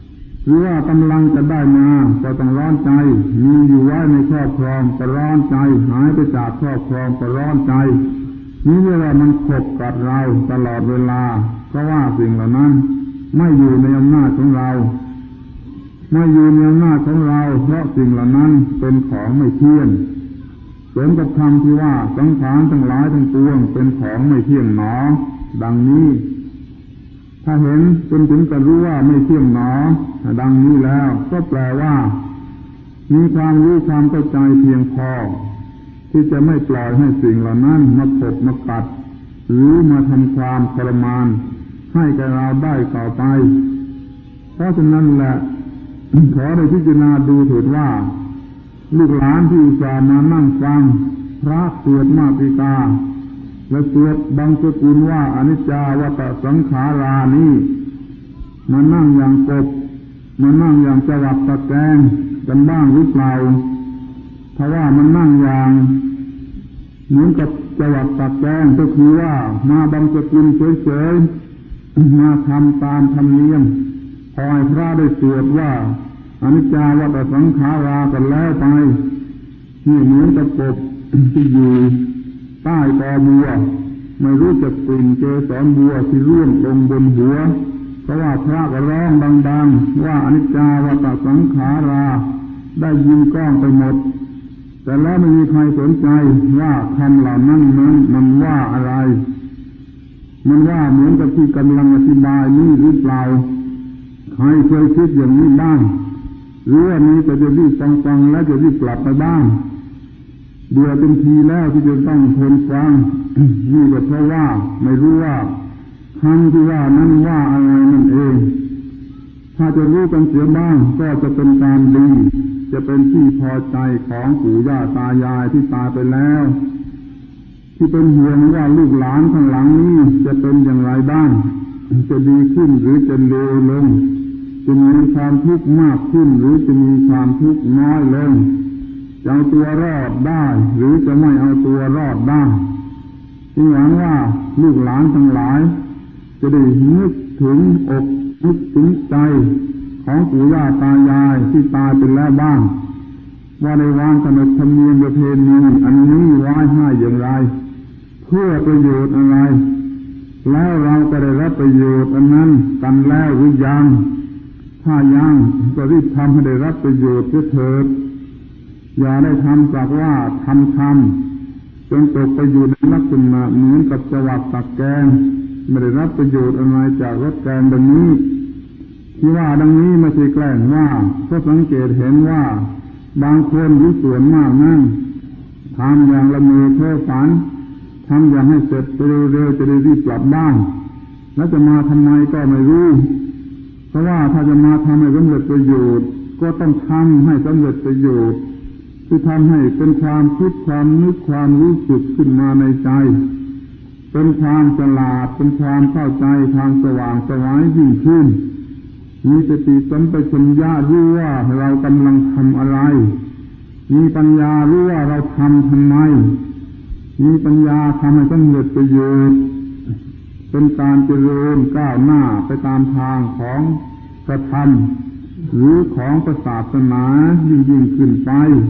หรือว่ากำลังจะได้มาก็ต้องร้อนใจมีอยู่ไว้ในครอบครองก็ร้อนใจหายไปจากครอบครองก็ร้อนใจนี่เรียกว่ามันขบกัดเราตลอดเวลาเพราะว่าสิ่งเหล่านั้นไม่อยู่ในอำนาจของเราไม่อยู่ในอำนาจของเราเพราะสิ่งเหล่านั้นเป็นของไม่เที่ยงสมกับคำที่ว่าสังขารทั้งหลายทั้งปวงเป็นของไม่เที่ยงหนอดังนี้ถ้าเห็นจนถึงจะรู้ว่าไม่เที่ยงหนอดังนี้แล้วก็แปลว่ามีความรู้ความเข้าใจเพียงพอที่จะไม่ปล่อยให้สิ่งเหล่านั้นมาขบมากัดหรือมาทำความทรมานให้แก่เราได้ต่อไปเพราะฉะนั้นแหละขอได้พิจารณาดูเถิดว่าลูกหลานที่อุตส่าห์มานั่งฟังพระสวดมาติกาและสวดบางสกุลว่าอนิจจาวัฏสังขารานี้มานั่งอย่างกบมานั่งอย่างจวักตะแกรงกันบ้างหรือเปล่าถ้าว่ามันนั่งอย่างเหมือนกับจวักตะแกรงก็คือว่ามาบางสกุลเฉยๆมาทำตามธรรมเนียมพอให้พระได้สวดว่าอนิจจาวัฏสังขารากันแล้วไปนี่เหมือนกับกบที่อยู่ใต้ตอบัวไม่รู้จักกลิ่นเกสรบัวที่ร่วงลงบนหัวเพราะว่าพระก็ร้องดังๆว่าอนิจจาวัฏสังขาราได้ยินก้องไปหมดแต่แล้วไม่มีใครสนใจว่าคำเหล่านั้นนั้นมันว่าอะไรมันว่าเหมือนกับที่กำลังอธิบายนี้หรือเปล่าใครเคยคิดอย่างนี้บ้างหรือว่านี้จะจะรีบฟังๆแล้วจะรีบกลับไปบ้างเบื่อเป็นทีแล้วที่จะต้องทนฟัง นี่ก็เพราะว่าไม่รู้ว่าคำที่ว่านั้นว่าอะไรนั่นเองถ้าจะรู้กันเสียบ้างก็จะเป็นการดีจะเป็นที่พอใจของปู่ย่าตายายที่ตายไปแล้วที่เป็นห่วงว่าลูกหลานข้างหลังนี้จะเป็นอย่างไรบ้างจะดีขึ้นหรือจะเลวลงจะมีความทุกข์มากขึ้นหรือจะมีความทุกข์น้อยลงจะเอาตัวรอดได้หรือจะไม่เอาตัวรอดได้จึงหวังว่าลูกหลานทั้งหลายจะได้นึกถึงอกนึกถึงใจของปู่ย่าตายายที่ตายไปแล้วบ้างว่าในวางขนบธรรมเนียมประเพณีอันนี้ไว้ให้อย่างไรเพื่อประโยชน์อะไรแล้วเราก็ได้รับประโยชน์อันนั้นกันแล้วหรือยังถ้ายังก็รีบทำให้ได้รับประโยชน์เถิดอย่าได้ทำจากว่าทำทำจนตกไปอยู่ในลักษณะเหมือนกับจวักตักแกงไม่ได้รับประโยชน์อะไรจากรสแกงดังนี้ที่ว่าดังนี้ไม่ใช่แกล้งว่าก็สังเกตเห็นว่าบางคนหรือส่วนมากนั้นทำอย่างละเมอเพ้อฝันทำอย่างให้เสร็จเร็วๆจะได้รีบกลับบ้านแล้วจะมาทำไมก็ไม่รู้เพราะว่าถ้าจะมาทำให้สำเร็จประโยชน์ก็ต้องทำให้สำเร็จประโยชน์ที่ทำให้เป็นความคิดความนึกความรู้สึกขึ้นมาในใจเป็นความฉลาดเป็นความเข้าใจทางสว่างไสวยิ่งขึ้นมีสติสัมปชัญญะรู้ว่าเรากำลังทำอะไรมีปัญญารู้ว่าเราทำทำไมมีปัญญาทำให้สำเร็จประโยชน์เป็นการเจริญก้าวหน้าไปตามทางของพระธรรมหรือของศาสนายิ่งยิ่งขึ้นไป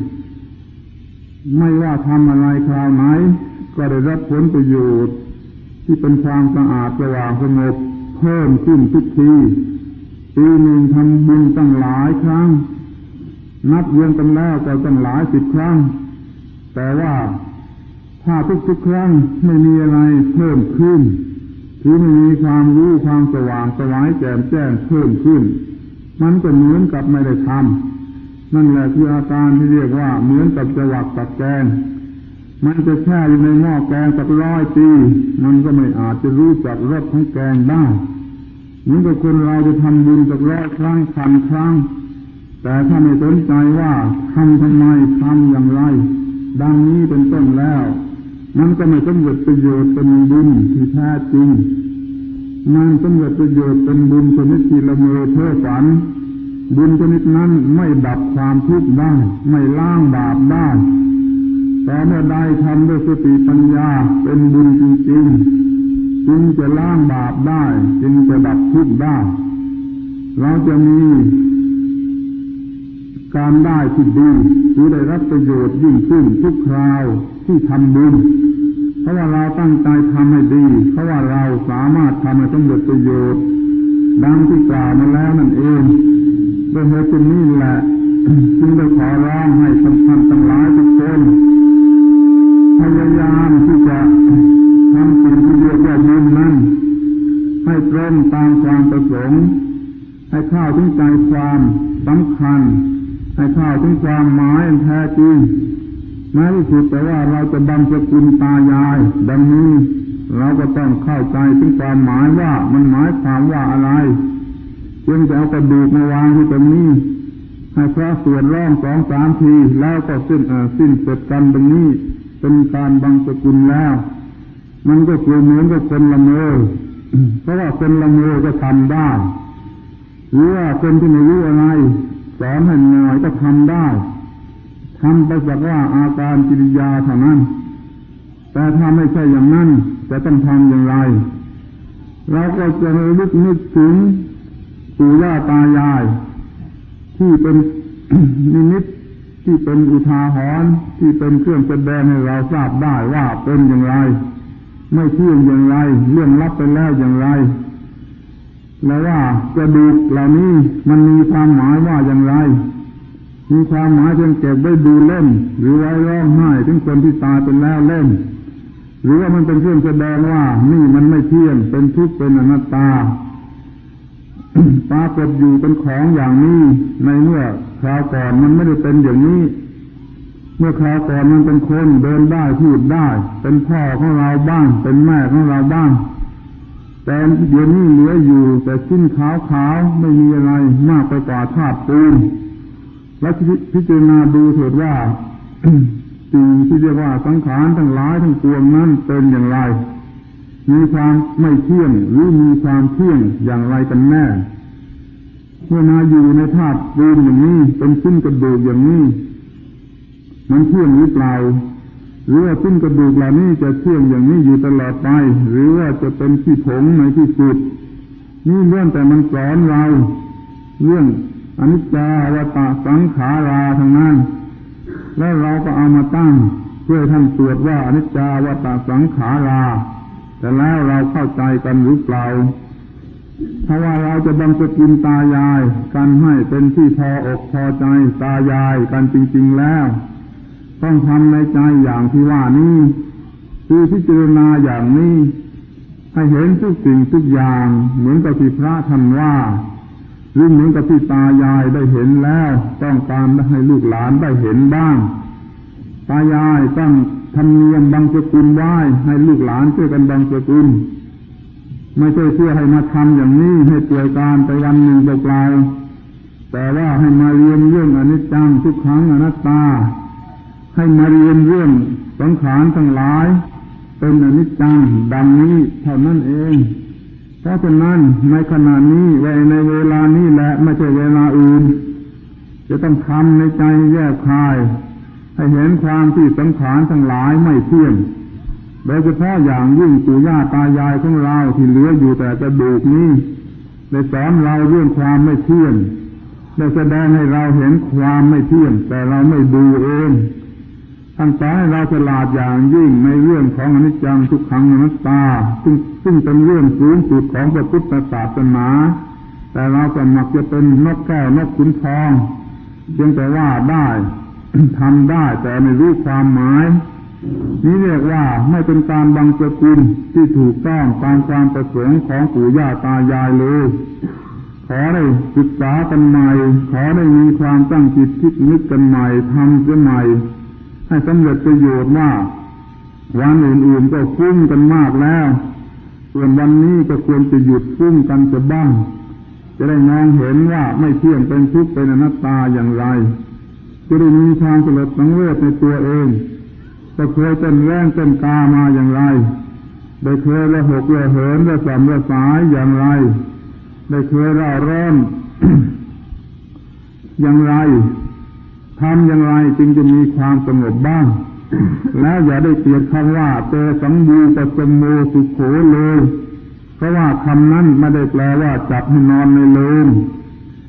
ไม่ว่าทำอะไรคราวไหนก็ได้รับผลประโยชน์ที่เป็นความสะอาดสว่างสงบเพิ่มขึ้นทุกทีปีหนึ่งทำบุญตั้งหลายครั้งนับรวมกันแล้วก็ตั้งหลายสิบครั้งแต่ว่าถ้าทุกๆครั้งไม่มีอะไรเพิ่มขึ้นหรือไม่มีความรู้ความสว่างไสวแจ่มแจ้งเพิ่มขึ้นมันก็เหมือนกับไม่ได้ทำนั่นแหละคืออาการที่เรียกว่าเหมือนกับจวักตักแกงมันจะแช่อยู่ในหม้อแกงสักร้อยปีมันก็ไม่อาจจะรู้จักรสของแกงได้เหมือนกับคนเราจะทำบุญสักร้อยครั้งพันครั้งแต่ถ้าไม่สนใจว่าทำทำไมทำอย่างไรดังนี้เป็นต้นแล้วมันก็ไม่สำเร็จประโยชน์เป็นบุญที่แท้จริงมันสำเร็จประโยชน์เป็นบุญชนิดที่ละเมอเพ้อฝันบุญชนิดนั้นไม่ดับความทุกข์ได้ไม่ล้างบาปได้แต่เมื่อใดทำด้วยสติปัญญาเป็นบุญจริงๆจึงจะล้างบาปได้จึงจะดับทุกข์ได้เราจะมีการได้ที่ดีหรือได้รับประโยชน์ยิ่งขึ้นทุกคราวที่ทำบุญเพราะว่าเราตั้งใจทำให้ดีเพราะว่าเราสามารถทำให้สำเร็จประโยชน์ดังที่กล่าวมาแล้วนั่นเองด้วยเหตุนี้แหละจึงได้ขอร้องให้ท่านทั้งหลายทุกคนพยายามที่จะทำสิ่งที่เรียกว่าบุญนั้นให้ตรงตามความประสงค์ให้เข้าถึงใจความสำคัญให้เข้าถึงความหมายแท้จริงแม้ที่สุดแต่ว่าเราจะบำเพ็ญคุณตายายดังนี้เราก็ต้องเข้าใจถึงความหมายว่ามันหมายความว่าอะไรเพียงแต่เอากระดูกมาวางที่ตรงนี้ให้พระสวดร้องสองสามทีแล้วก็สิ้นเอ่อสิ้นเสร็จกันตรงนี้เป็นการบำเพ็ญคุณแล้วมันก็คือเหมือนกับคนละเมอเพราะว่าคนละเมอก็ทำได้หรือว่าคนที่ไม่รู้อะไรสอนให้หน่อยก็ทำได้ทำไปสักว่าอาการกิริยาเท่านั้นแต่ถ้าไม่ใช่อย่างนั้นจะต้องทำอย่างไรเราก็จะนึกนึกถึงปู่ย่าตายายที่เป็น นิมิตที่เป็นอุทาหรณ์ที่เป็นเครื่องแสดงให้เราทราบได้ว่าเป็นอย่างไรไม่เที่ยงอย่างไรเรื่องลับไปแล้วอย่างไรแล้วว่ากระดูกเหล่านี้มันมีความหมายว่าอย่างไรมีความหมายเพียงเก็บไว้ดูเล่นหรือไว้ร้องไห้ถึงคนที่ตายไปแล้วเล่นหรือว่ามันเป็นเครื่องแสดงว่านี่มันไม่เที่ยงเป็นทุกข์เป็นอนัตตา ปรากฏอยู่เป็นของอย่างนี้ในเมื่อคราวก่อนมันไม่ได้เป็นอย่างนี้เมื่อคราวก่อนมันเป็นคนเดินได้พูดได้เป็นพ่อของเราบ้างเป็นแม่ของเราบ้างแต่เดี๋ยวนี้เหลืออยู่แต่ชิ้นขาวๆไม่มีอะไรมากไปกว่าธาตุปูนและพิจารณาดูเถิดว่า สิ่งที่เรียกว่าสังขารทั้งหลายทั้งปวงนั้นเป็นอย่างไรมีความไม่เที่ยงหรือมีความเที่ยงอย่างไรกันแน่เมื่อมาอยู่ในธาตุปูนอย่างนี้เป็นชิ้นกระดูกอย่างนี้มันเที่ยงหรือเปล่าหรือว่าชิ้นกระดูกเหล่านี้จะเที่ยงอย่างนี้อยู่ตลอดไปหรือว่าจะเป็นขี้ผงในที่สุดนี่เรื่องแต่มันสอนเราเรื่องอนิจจาวัฏสังขาราทั้งนั้นแล้วเราก็เอามาตั้งเพื่อท่านตรวจว่าอนิจจาวัฏสังขาราแต่แล้วเราเข้าใจกันหรือเปล่าถ้าว่าเราจะบำเพ็ญบุญตายายกันให้เป็นที่พออกพอใจตายายกันจริงๆแล้วต้องทำในใจอย่างที่ว่านี้คือพิจารณาอย่างนี้ให้เห็นทุกสิ่งทุกอย่างเหมือนกับที่พระท่านว่าหรือเหมือนกับที่ตายายได้เห็นแล้วต้องการให้ลูกหลานได้เห็นบ้างตายายต้องทำเนียมบังสกุลไว้ให้ลูกหลานช่วยกันบังสกุลไม่ใช่เพื่อให้มาทำอย่างนี้ให้เกิดการไปวันหนึ่งเปล่าๆแต่ว่าให้มาเรียนเรื่องอนิจจังทุกขังอนัตตาให้มาเรียนเรื่องสังขารทั้งหลายเป็นอนิจจังดังนี้เท่านั้นเองเพราะฉะนั้นในขณะนี้ไว้ในเวลานี้แหละไม่ใช่เวลาอื่นจะต้องทำในใจแยกคายให้เห็นความที่สังขารทั้งหลายไม่เที่ยงโดยเฉพาะอย่างยิ่งปู่ย่าตายายของเราที่เหลืออยู่แต่กระดูกนี้ได้สอนเราเรื่องความไม่เที่ยงได้แสดงให้เราเห็นความไม่เที่ยงแต่เราไม่ดูเองท่านสอนให้เราฉลาดอย่างยิ่งในเรื่องของอนิจจังทุกขังอนัตตาซึ่งซึ่งเป็นเรื่องสูงสุดของพระพุทธศาสนาแต่เราก็มักจะเป็นนกแก้วนกขุนทองเพียงแต่ว่าได้ ทำได้แต่ไม่รู้ความหมายนี้เรียกว่าไม่เป็นการบังสกุลที่ถูกต้องตามความประสงค์ของปู่ย่าตายายเลยขอได้ศึกษากันใหม่ขอได้มีความตั้งจิตคิดนึกกันใหม่ทำเสียใหม่ให้สำเร็จประโยชน์ว่าวันอื่นๆก็ฟุ้งกันมากแล้วส่วนวันนี้ก็ควรจะหยุดฟุ้งกันจะบ้างจะได้มองเห็นว่าไม่เที่ยงเป็นทุกข์เป็นอนัตตาอย่างไรจะได้มีความสลดสังเวชในตัวเองได้เคยเป็นแรงเป็นกามาอย่างไรได้เคยละหกละเหินละสัมละสายอย่างไรได้เคยร่าร้อน อย่างไรทำอย่างไรจึงจะมีความสงบบ้าง แล้วอย่าได้เกลียดคำว่าเตสังบูปสมโมสุโขเลยเพราะว่าคำนั้นไม่ได้แปลว่าจับให้นอนในโลง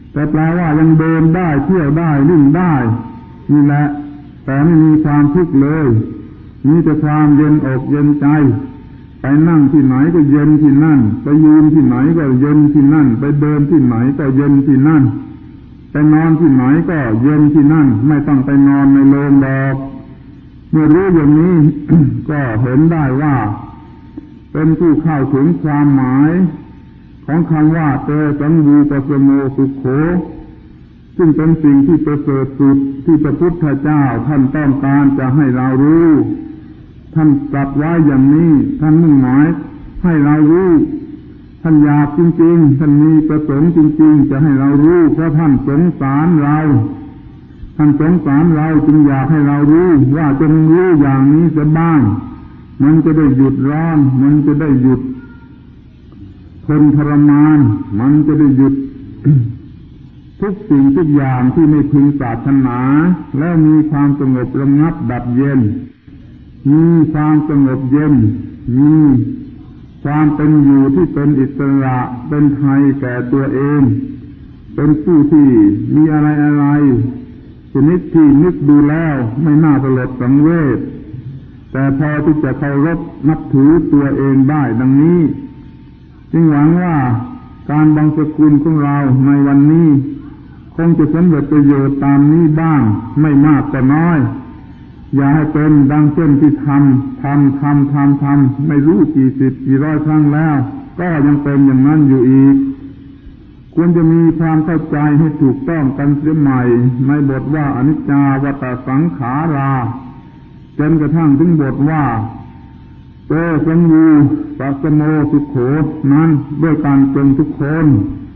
แต่แปลว่ายังเดินได้เที่ยวได้วิ่งได้นี่แหละแต่ไม่มีความทุกข์เลยมีแต่ความเย็นอกเย็นใจไปนั่งที่ไหนก็เย็นที่นั่นไปยืนที่ไหนก็เย็นที่นั่นไปเดินที่ไหนก็เย็นที่นั่นไปนอนที่ไหนก็เย็นที่นั่นไม่ต้องไปนอนในโรงดอกเมื่อรู้อย่างนี้ ก็เห็นได้ว่าเป็นผู้เข้าถึงความหมายของคำว่าเตสังวูปสโมสุโขซึ่งเป็นสิ่งที่ประเสริฐสุดที่พระพุทธเจ้าท่านต้องการจะให้เรารู้ท่านตรัสไว้อย่างนี้ท่านมุ่งหมายให้เรารู้ท่านอยากจริงๆท่านมีประสงค์จริงๆจะให้เรารู้เพราะท่านสงสารเราท่านสงสารเราจึงอยากให้เรารู้ว่าจงรู้อย่างนี้จะบ้างมันจะได้หยุดร้อนมันจะได้หยุดทนทรมานมันจะได้หยุด ทุกสิ่งทุกอย่างที่ไม่พึงปรารถนาแล้วมีความสงบระงับดับเย็นมีความสงบเย็นมีความเป็นอยู่ที่เป็นอิสระเป็นไทยแก่ตัวเองเป็นผู้ที่มีอะไรอะไรชนิดที่นึกดูแล้วไม่น่าสลดสังเวชแต่พอที่จะเคารพนับถือตัวเองได้ดังนี้จึงหวังว่าการบังสกุลของเราในวันนี้คงจะสำเร็จประโยชน์ตามนี้บ้างไม่มากแต่น้อยอย่าให้เป็นดังเช่นที่ทำทำทำทำทำไม่รู้กี่สิบกี่ร้อยครั้งแล้วก็ยังเป็นอย่างนั้นอยู่อีกควรจะมีความเข้าใจให้ถูกต้องกันเสียใหม่ในบทว่าอนิจจาวัฏสังขาราจนกระทั่งถึงบทว่าเตสังวูปัสสโมสุโขนั้นด้วยการจงทุกคน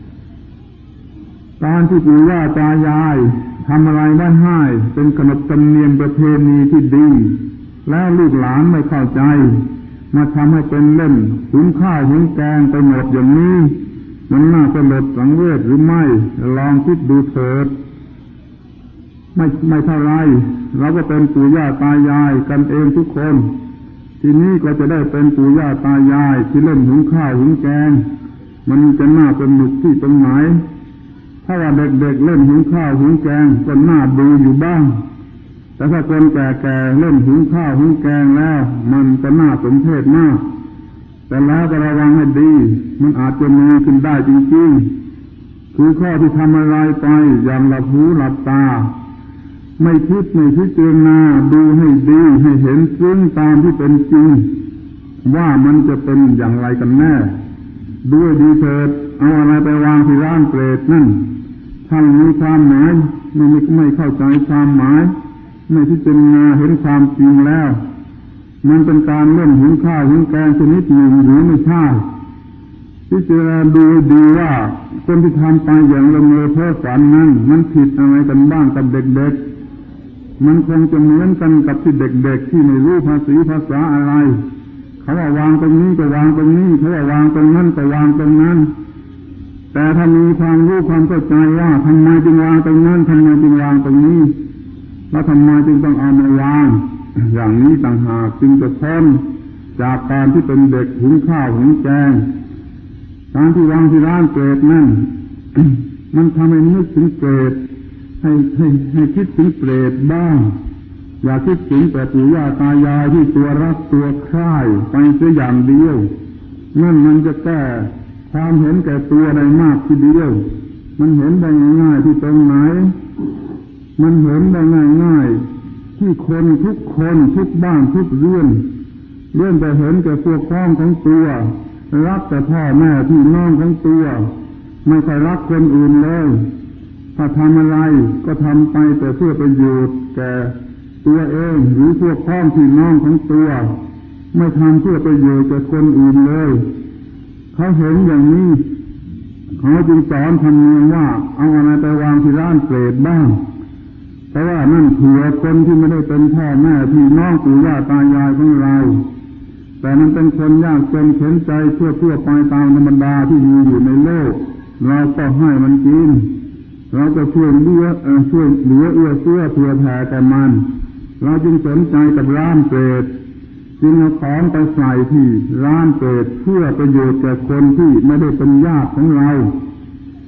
การที่ปู่ย่าตายายทำอะไรไว้ให้เป็นขนบธรรมเนียมประเพณีที่ดีแล้วลูกหลานไม่เข้าใจมาทำให้เป็นเล่นหุงข้าวหุงแกงไปหมดอย่างนี้มันน่าสลดสังเวชหรือไม่ลองคิดดูเถิดไม่ไม่เท่าไรเราก็เป็นปู่ย่าตายายกันเองทุกคนทีนี้ก็จะได้เป็นปู่ย่าตายายที่เล่นหุงข้าวหุงแกงมันจะน่าสนุกที่ตรงไหนถ้าว่าเด็กๆเล่นหุงข้าวหุงแกงก็น่าดูอยู่บ้างแต่ถ้าคนแก่ๆเล่นหุงข้าวหุงแกงแล้วมันจะน่าสมเพชมากแต่แล้วก็ระวังให้ดีมันอาจจะมีขึ้นได้จริงๆคือข้อที่ทำอะไรไปอย่างหลับหูหลับตาไม่คิดไม่พิจารณาดูให้ดีให้เห็นซึ่งตามที่เป็นจริงว่ามันจะเป็นอย่างไรกันแน่ด้วยดีเถิดเอาอะไรไปวางที่ร้านเปรตนั่นท่านมีความหมายไม่ไม่เข้าใจความหมายไม่พิจารณาเห็นความจริงแล้วมันเป็นการเล่นหุงข้าวหุงแกงชนิดหนึ่งหรือไม่ใช่พิจารณาดูดีว่าคนที่ทำไปอย่างละเมอเพ้อฝันนั้นมันผิดอะไรกันบ้างกับเด็กๆมันคงจะเหมือนกันกับที่เด็กๆที่ไม่รู้ภาษีภาษาอะไรเขาว่าวางตรงนี้ก็วางตรงนี้เขาว่าวางตรงนั้นก็วางตรงนั้นแต่ถ้ามีความรู้ความเข้าใจว่าทำไมจึงวางตรงนั้นทำไมจึงวางตรงนี้แล้วทำไมจึงต้องเอามาวางอย่างนี้ต่างหากจึงจะพ้นจากการที่เป็นเด็กหุงข้าวหุงแกงการที่วางที่ร้านเปรตนั่น มันทำให้นึกถึงเปรตให้ให้ให้คิดถึงเปรตบ้างอย่าคิดถึงแต่ปู่ย่าตายายที่ตัวรักตัวใคร่ไปเสียอย่างเดียวนั่นมันจะแก้ความเห็นแก่ตัวได้มากทีเดียวมันเห็นได้ง่ายๆที่ตรงไหนมันเห็นได้ง่ายๆที่คนทุกคนทุกบ้านทุกเรื่องเรื่องแต่เห็นแต่พวกพ้องของตัวรักแต่พ่อแม่พี่น้องของตัวไม่เคยรักคนอื่นเลยถ้าทำอะไรก็ทำไปแต่เพื่อประโยชน์แก่ตัวเองหรือพวกพ้องพี่น้องของตัวไม่ทำเพื่อประโยชน์แก่คนอื่นเลยเขาเห็นอย่างนี้เขาจึงสอนทำเนียมว่าเอาอะไรไปวางที่ร้านเปรตบ้างเพราะว่านั่นเผื่อคนที่ไม่ได้เป็นพ่อแม่พี่น้องปู่ย่าตายายของเราแต่มันเป็นคนยากจนเข็นใจทั่วทั่วไปตามธรรมดาที่มีอยู่ในโลกเราก็ให้มันกินเราก็ช่วยเหลือช่วยเหลือเอื้อเฟื้อเผื่อแผ่แก่มันเราจึงสนใจกับร้านเปรตจึงเอาของไปใส่ที่ร้านเปรตเพื่อประโยชน์แก่คนที่ไม่ได้เป็นญาติของเรา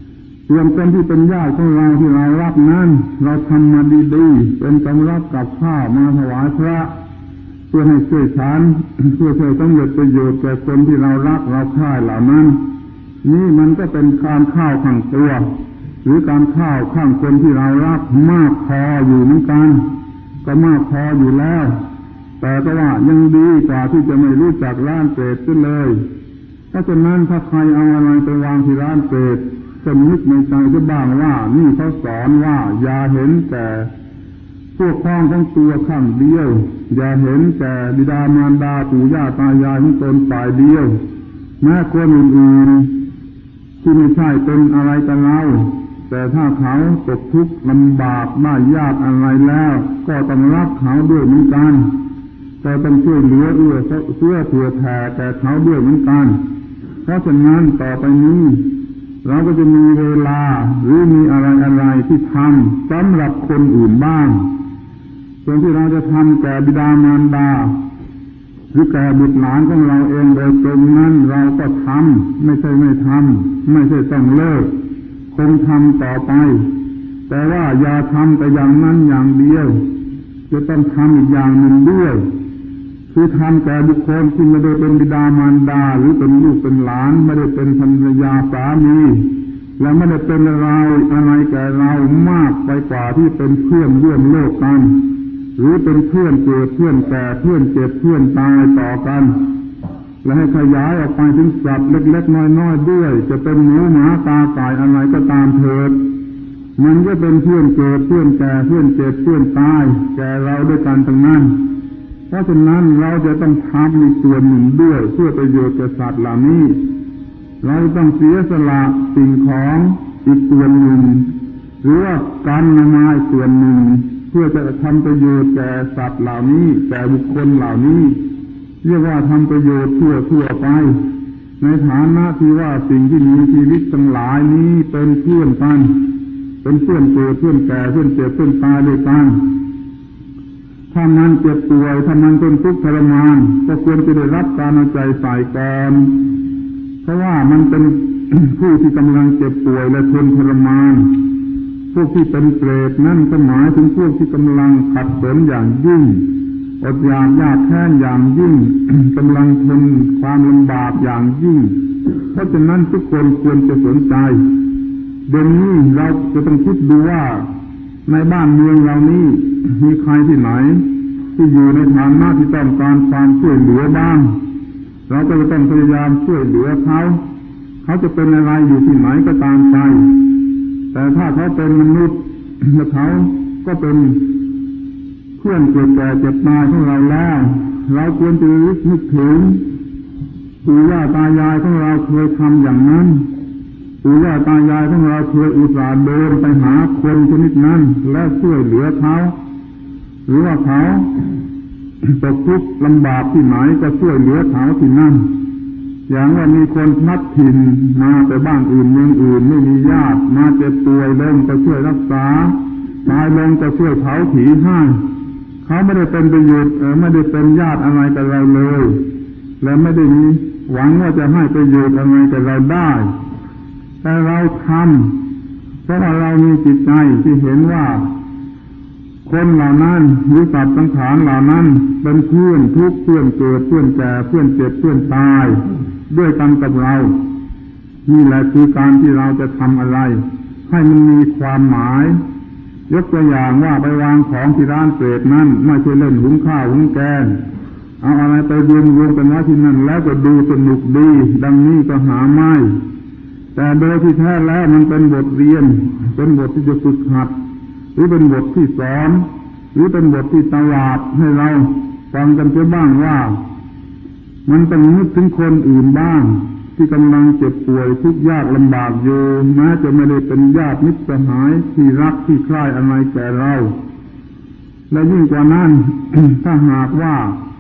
ส่วนคนที่เป็นญาติของเราที่เรารักนั้นเราทำมาดีๆเป็นกำรับกับข้าวมาถวายพระเพื่อให้ช่วยฉันเพื่อช่วยสำเร็จประโยชน์แก่คนที่เรารักเราใคร่เหล่านั้นนี่มันก็เป็นการข้าวข้างตัวหรือการข้าวข้างคนที่เรารักมากพออยู่เหมือนกันก็มากพออยู่แล้วแต่ก็ว่ายังดีกว่าที่จะไม่รู้จักร้านเปรตเลย เพราะฉะนั้นถ้าใครเอาอะไรไปวางที่ร้านเปรตจะนึกในใจจะบ้างว่านี่เขาสอนว่าอย่าเห็นแต่พวกพ้องของตัวข้างเดียวอย่าเห็นแต่บิดามารดาปู่ย่าตายายของตนฝ่ายเดียวแม้คนอื่นๆที่ไม่ใช่เป็นอะไรกันเราแต่ถ้าเขาตกทุกข์ลำบากได้ยากอะไรแล้วก็ต้องรักเขาด้วยเหมือนกันแต่ต้องช่วยเหลือเอื้อเฟื้อเผื่อแผ่แก่เขาด้วยเหมือนกันเพราะฉะนั้นต่อไปนี้เราก็จะมีเวลาหรือมีอะไรอะไรที่ทำสำหรับคนอื่นบ้างส่วนที่เราจะทำแก่บิดามารดาหรือแก่บุตรหลานของเราเองโดยตรงนั้นเราก็ทำไม่ใช่ไม่ทำไม่ใช่ต้องเลิกคงทำต่อไปแต่ว่าอย่าทำแต่อย่างนั้นอย่างเดียวจะต้องทำอีกอย่างหนึ่งด้วยคือทำแก่บุคคลที่ไม่ได้เป็นบิดามารดาหรือเป็นลูกเป็นหลานไม่ได้เป็นภรรยาสามีและไม่ได้เป็นอะไรอะไรแก่เรามากไปกว่าที่เป็นเพื่อนร่วมโลกกันหรือเป็นเพื่อนเกิดเพื่อนแก่เพื่อนเจ็บเพื่อนตายต่อกันและให้ขยายออกไปถึงสัตว์เล็กๆน้อยๆด้วยจะเป็นหมูหมาตาไก่อะไรก็ตามเถิดมันก็เป็นเพื่อนเกิดเพื่อนแก่เพื่อนเจ็บเพื่อนตายแก่เราด้วยกันทั้งนั้นเพราะฉะนั้นเราจะต้องทำในส่วนหนึ่งด้วยเพื่อประโยชน์แก่สัตว์เหล่านี้เราต้องเสียสละสิ่งของอีกส่วนหนึ่งหรือว่าการนำมาอีกส่วนหนึ่งเพื่อจะทำประโยชน์แก่สัตว์เหล่านี้แก่บุคคลเหล่านี้เรียกว่าทำประโยชน์ทั่วทั่วไปในฐานะที่ว่าสิ่งที่มีชีวิตทั้งหลายนี้เป็นเพื่อนกันเป็นเพื่อนเกิดเพื่อนแก่เพื่อนเจ็บเพื่อนตายด้วยกันถ้ามันเจ็บป่วยถ้ามันเป็นทุกข์ทรมานก็ควรจะได้รับการเอาใจใส่ก่อนเพราะว่ามันเป็น ผู้ที่กำลังเจ็บป่วยและทนทรมานพวกที่เป็นเปรตนั่นก็หมายถึงพวกที่กำลังขัดสนอย่างยิ่งอดอยากยากแค้นอย่างยิ่ง กำลังทนความลำบากอย่างยิ่งเพราะฉะนั้นทุกคนควรจะสนใจเดี๋ยวนี้เราจะต้องคิดดูว่าในบ้านเมืองเรานี้มีใครที่ไหนที่อยู่ในฐานะที่ต้องการความช่วยเหลือบ้างเราก็จะต้องพยายามช่วยเหลือเขาเขาจะเป็นอะไรอยู่ที่ไหนก็ตามใจแต่ถ้าเขาเป็นมนุษย์และเขาก็เป็นเพื่อนเกิดแก่เจ็บตายของเราแล้วเราควรจะนึกถึงปู่ย่าตายายของเราเคยทำอย่างนั้นปู่ย่าตายายของเราเคยอุตส่าห์เดินไปหาคนชนิดนั้นและช่วยเหลือเขาหรือว่าเขาตกทุกข์ลำบากที่ไหนก็ช่วยเหลือเขาที่นั่นอย่างว่ามีคนพลัดถิ่นมาแต่บ้านอื่นเมืองอื่นไม่มีญาติมาเจ็บป่วยลงก็ช่วยรักษาตายลงก็ช่วยเผาผีให้เขาไม่ได้เป็นประโยชน์ไม่ได้เป็นญาติอะไรกับเราเลยและไม่ได้มีหวังว่าจะให้ประโยชน์อะไรกับเราได้แต่เราทำเพราะว่าเรามีจิตใจที่เห็นว่าคนเหล่านั้นหรือสัตว์สังขารเหล่านั้นเป็นเพื่อนทุกเพื่อนเกิดเพื่อนแก่เพื่อนเจ็บเพื่อนตายด้วยกันกับเรานี่แหละคือการที่เราจะทำอะไรให้มันมีความหมายยกตัวอย่างว่าไปวางของที่ร้านเปรตนั้นไม่ใช่เล่นหุงข้าวหุงแกงเอาอะไรไปรวมรวมกันไว้ที่นั่นแล้วก็ดูสนุกดีดังนี้ก็หาไม่แต่โดยที่แท้แล้วมันเป็นบทเรียนเป็นบทที่จะฝึกหัดหรือเป็นบทที่สอนหรือเป็นบทที่ตวาดให้เราฟังกันเสียบ้างว่ามันต้องนึกถึงคนอื่นบ้างที่กำลังเจ็บป่วยทุกข์ยากลำบากอยู่แม้จะไม่ได้เป็นญาติมิตรสหายที่รักที่ใคร่อะไรแก่เราและยิ่งกว่านั้น ถ้าหากว่า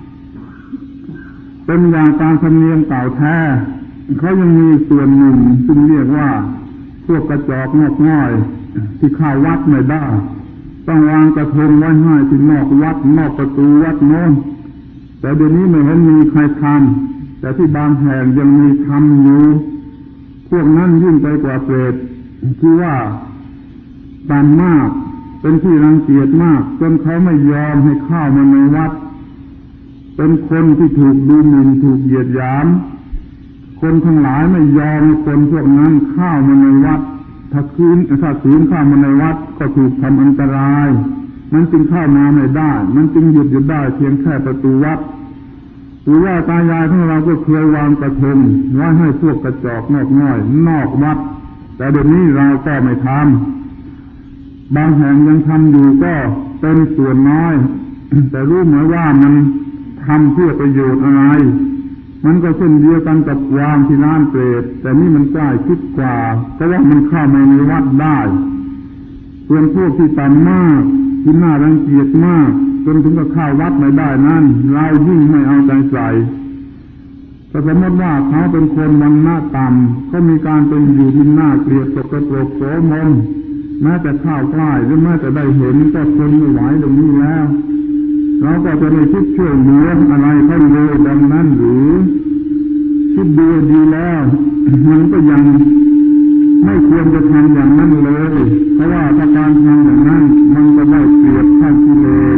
เป็นอย่างการธรรมเนียมเก่าแท้เขายังมีส่วนหนึ่งซึ่งเรียกว่าพวกกระจอกงอกง่อยที่เข้าวัดไม่ได้ต้องวางกระทงไว้ให้ที่นอกวัดนอกประตูวัดโน้นแต่เดี๋ยวนี้ไม่เห็นมีใครทำแต่ที่บางแห่งยังมีทำอยู่พวกนั้นยิ่งไปกว่าเปรตคือว่าต่ำมากเป็นที่รังเกียจมากจนเขาไม่ยอมให้เข้ามาในวัดเป็นคนที่ถูกดูหมิ่นถูกเหยียดหยามคนทั้งหลายไม่ยอมคนพวกนั้นเข้ามาในวัดถ้าคืนถ้าคืนเข้ามาในวัดก็ถูกทำอันตรายมันจึงเข้ามาไม่ได้มันจึงหยุดอยู่ได้เพียงแค่ประตูวัดปู่ย่าตายายของเราก็เคยวางกระทงไว้ให้พวกกระจอกนอกน้อยนอกวัดแต่เดี๋ยวนี้เราก็ไม่ทำบางแห่งยังทำอยู่ก็เป็นส่วนน้อยแต่รู้ไหมว่ามันทำเพื่อประโยชน์อะไรมันก็เช่นเดียวกันกับวางที่ร้านเปรตแต่นี่มันใกล้ชิดกว่าเพราะว่ามันเข้ามาในวัดได้ส่วนพวกที่ต่ำมากที่น่ารังเกียจมากจนถึงกับเข้าวัดไม่ได้นั่นเรายิ่งไม่เอาใจใส่แต่สมมติว่าเขาเป็นคนวันหน้าต่ำก็มีการเป็นอยู่ที่น่าเกลียดตกกระโปรงโสมมแม้แต่ข้าวใกล้หรือแม้แต่ได้เห็นก็ทนไม่ไหวตรงนี้แล้วเราก็จะไม่คิดช่วยเหลืออะไรเขาเลยดังนั้นหรือคิดดูดีแล้วมันก็ยังไม่ควรจะทำอย่างนั้นเลยเพราะว่าถ้าการทำอย่างนั้นมันก็ได้เปรียบข้ากิเลส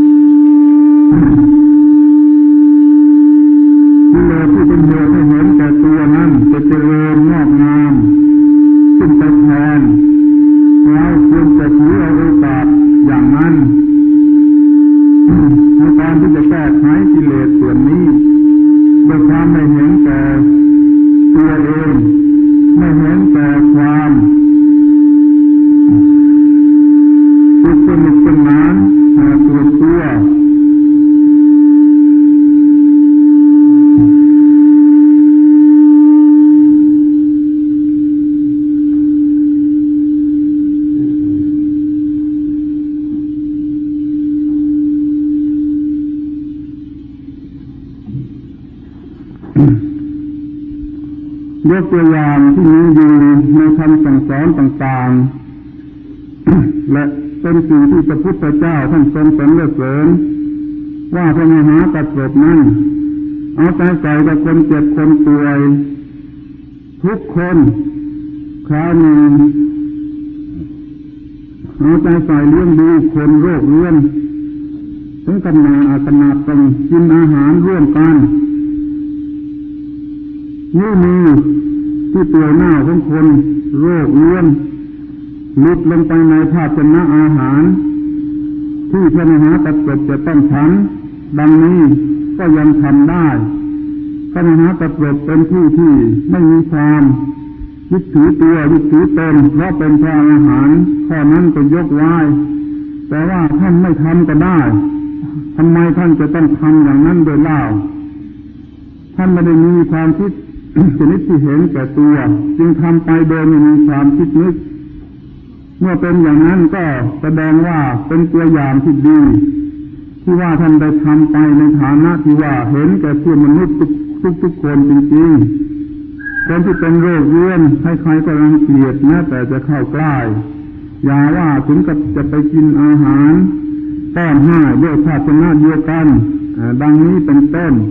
กิเลสที่เป็นเหตุให้เห็นแต่ตัวนั้นจะเจริญงอกงามขึ้นไปแทนเราควรจะถือเอาโอกาสอย่างนั้นในการที่จะแก้ไขกิเลสส่วนนี้โดยความไม่เห็นแต่ตัวเองไม่เห็นแต่ความสุขสนุกสนานแต่ตัวตัวยกตัวอย่างที่มีอยู่ในคำสั่งสอนต่างๆและเป็นสิ่งที่พระพุทธเจ้าท่านทรงสรรเสริญว่าพระมหากษัตริย์นั้นเอาใจใส่กับคนเจ็บคนป่วยทุกคนคราวหนึ่งเอาใจใส่เลี้ยงดูคนโรคเรื้อนถึงขนาดขนาดต้องกินอาหารร่วมกันนิ้วมือที่เปลือยหน้าของคนโรคเรื้อนหลุดลงไปในภาชนะอาหารที่พระมหากษัตริย์จะต้องฉันดังนี้ก็ยังทำได้พระมหากษัตริย์เป็นผู้ที่ไม่มีความยึดถือตัวยึดถือตนเพราะเป็นพระอรหันต์ข้อนั้นก็ยกไว้แต่ว่าท่านไม่ทำก็ได้ทำไมท่านจะต้องทำอย่างนั้นโดยเล่าท่านไม่ได้มีความคิดชนิดที่เห็นแก่ตัวจึงทำไปโดยไม่มีความคิดนึกเมื่อเป็นอย่างนั้นก็แสดงว่าเป็นตัวอย่างที่ดีที่ว่าท่านได้ทำไปในฐานะที่ว่าเห็นแก่เพื่อนมนุษย์ทุกทุกทุกคนจริงๆคนที่เป็นโรคเรื้อนใครๆก็รังเกียจแม้แต่จะเข้าใกล้อย่าว่าถึงกับจะไปกินอาหารต้อนห้าด้วยภาชนะเดียวกันดังนี้เป็นต้น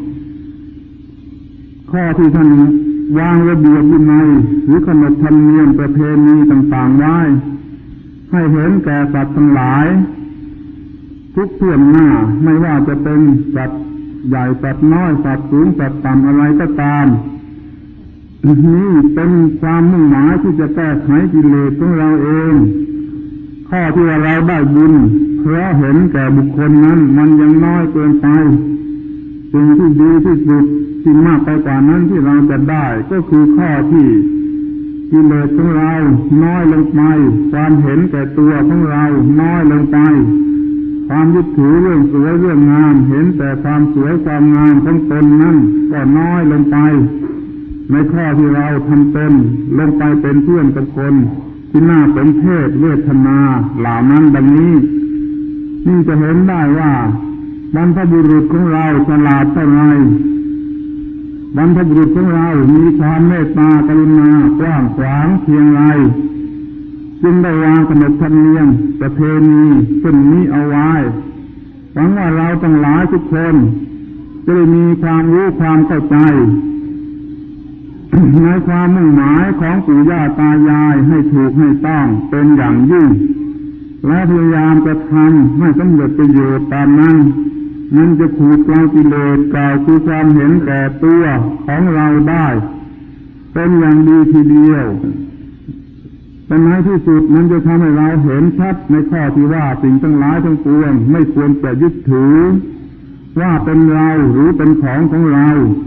ข้อที่ท่านวางระเบียบวินัยหรือขนบธรรมเนียมประเพณีต่างๆไว้ให้เห็นแก่สัตว์ทั้งหลายทุกเพื่อนหน้าไม่ว่าจะเป็นสัตว์ใหญ่สัตว์น้อยสัตว์สูงสัตว์ต่ำอะไรก็ตามนี่เป็นความมุ่งหมายที่จะแก้ไขกิเลสของเราเองข้อที่ว่าเราได้บุญเพราะเห็นแก่บุคคลนั้นมันยังน้อยเกินไปสิ่งที่ดีที่สุดที่มากไปกว่านั้นที่เราจะได้ก็คือข้อที่กิเลสของเราน้อยลงไปความเห็นแก่ตัวของเราน้อยลงไปความยึดถือเรื่องสวยเรื่องงามเห็นแต่ความสวยความงามของตนนั้นก็น้อยลงไปในข้อที่เราทำตนลงไปเป็นเพื่อนกับคนที่น่าเป็นเพศเวทนาเหล่านั้นดังนี้นี่จะเห็นได้ว่าบรรพบุรุษของเราฉลาดเท่าไรบรรพบุรุษของเรามีความเมตตากรุณากว้างขวางเพียงไรจึงได้วางขนบธรรมเนียมประเพณีเช่นนี้เอาไว้หวังว่าเราทั้งหลายทุกคนจะได้มีความรู้ความเข้าใจในความมุ่งหมายของปู่ย่าตายายให้ถูกให้ต้องเป็นอย่างยิ่งและพยายามจะทำให้สำเร็จประโยชน์ตามนั้นมันจะขูดกลากิเลสกล่าวคือความเห็นแก่ตัวของเราได้เป็นอย่างดีทีเดียวแต่ในที่สุดมันจะทำให้เราเห็นชัดในข้อที่ว่าสิ่งทั้งหลายทั้งปวงไม่ควรจะยึดถือว่าเป็นเราหรือเป็นของของเรา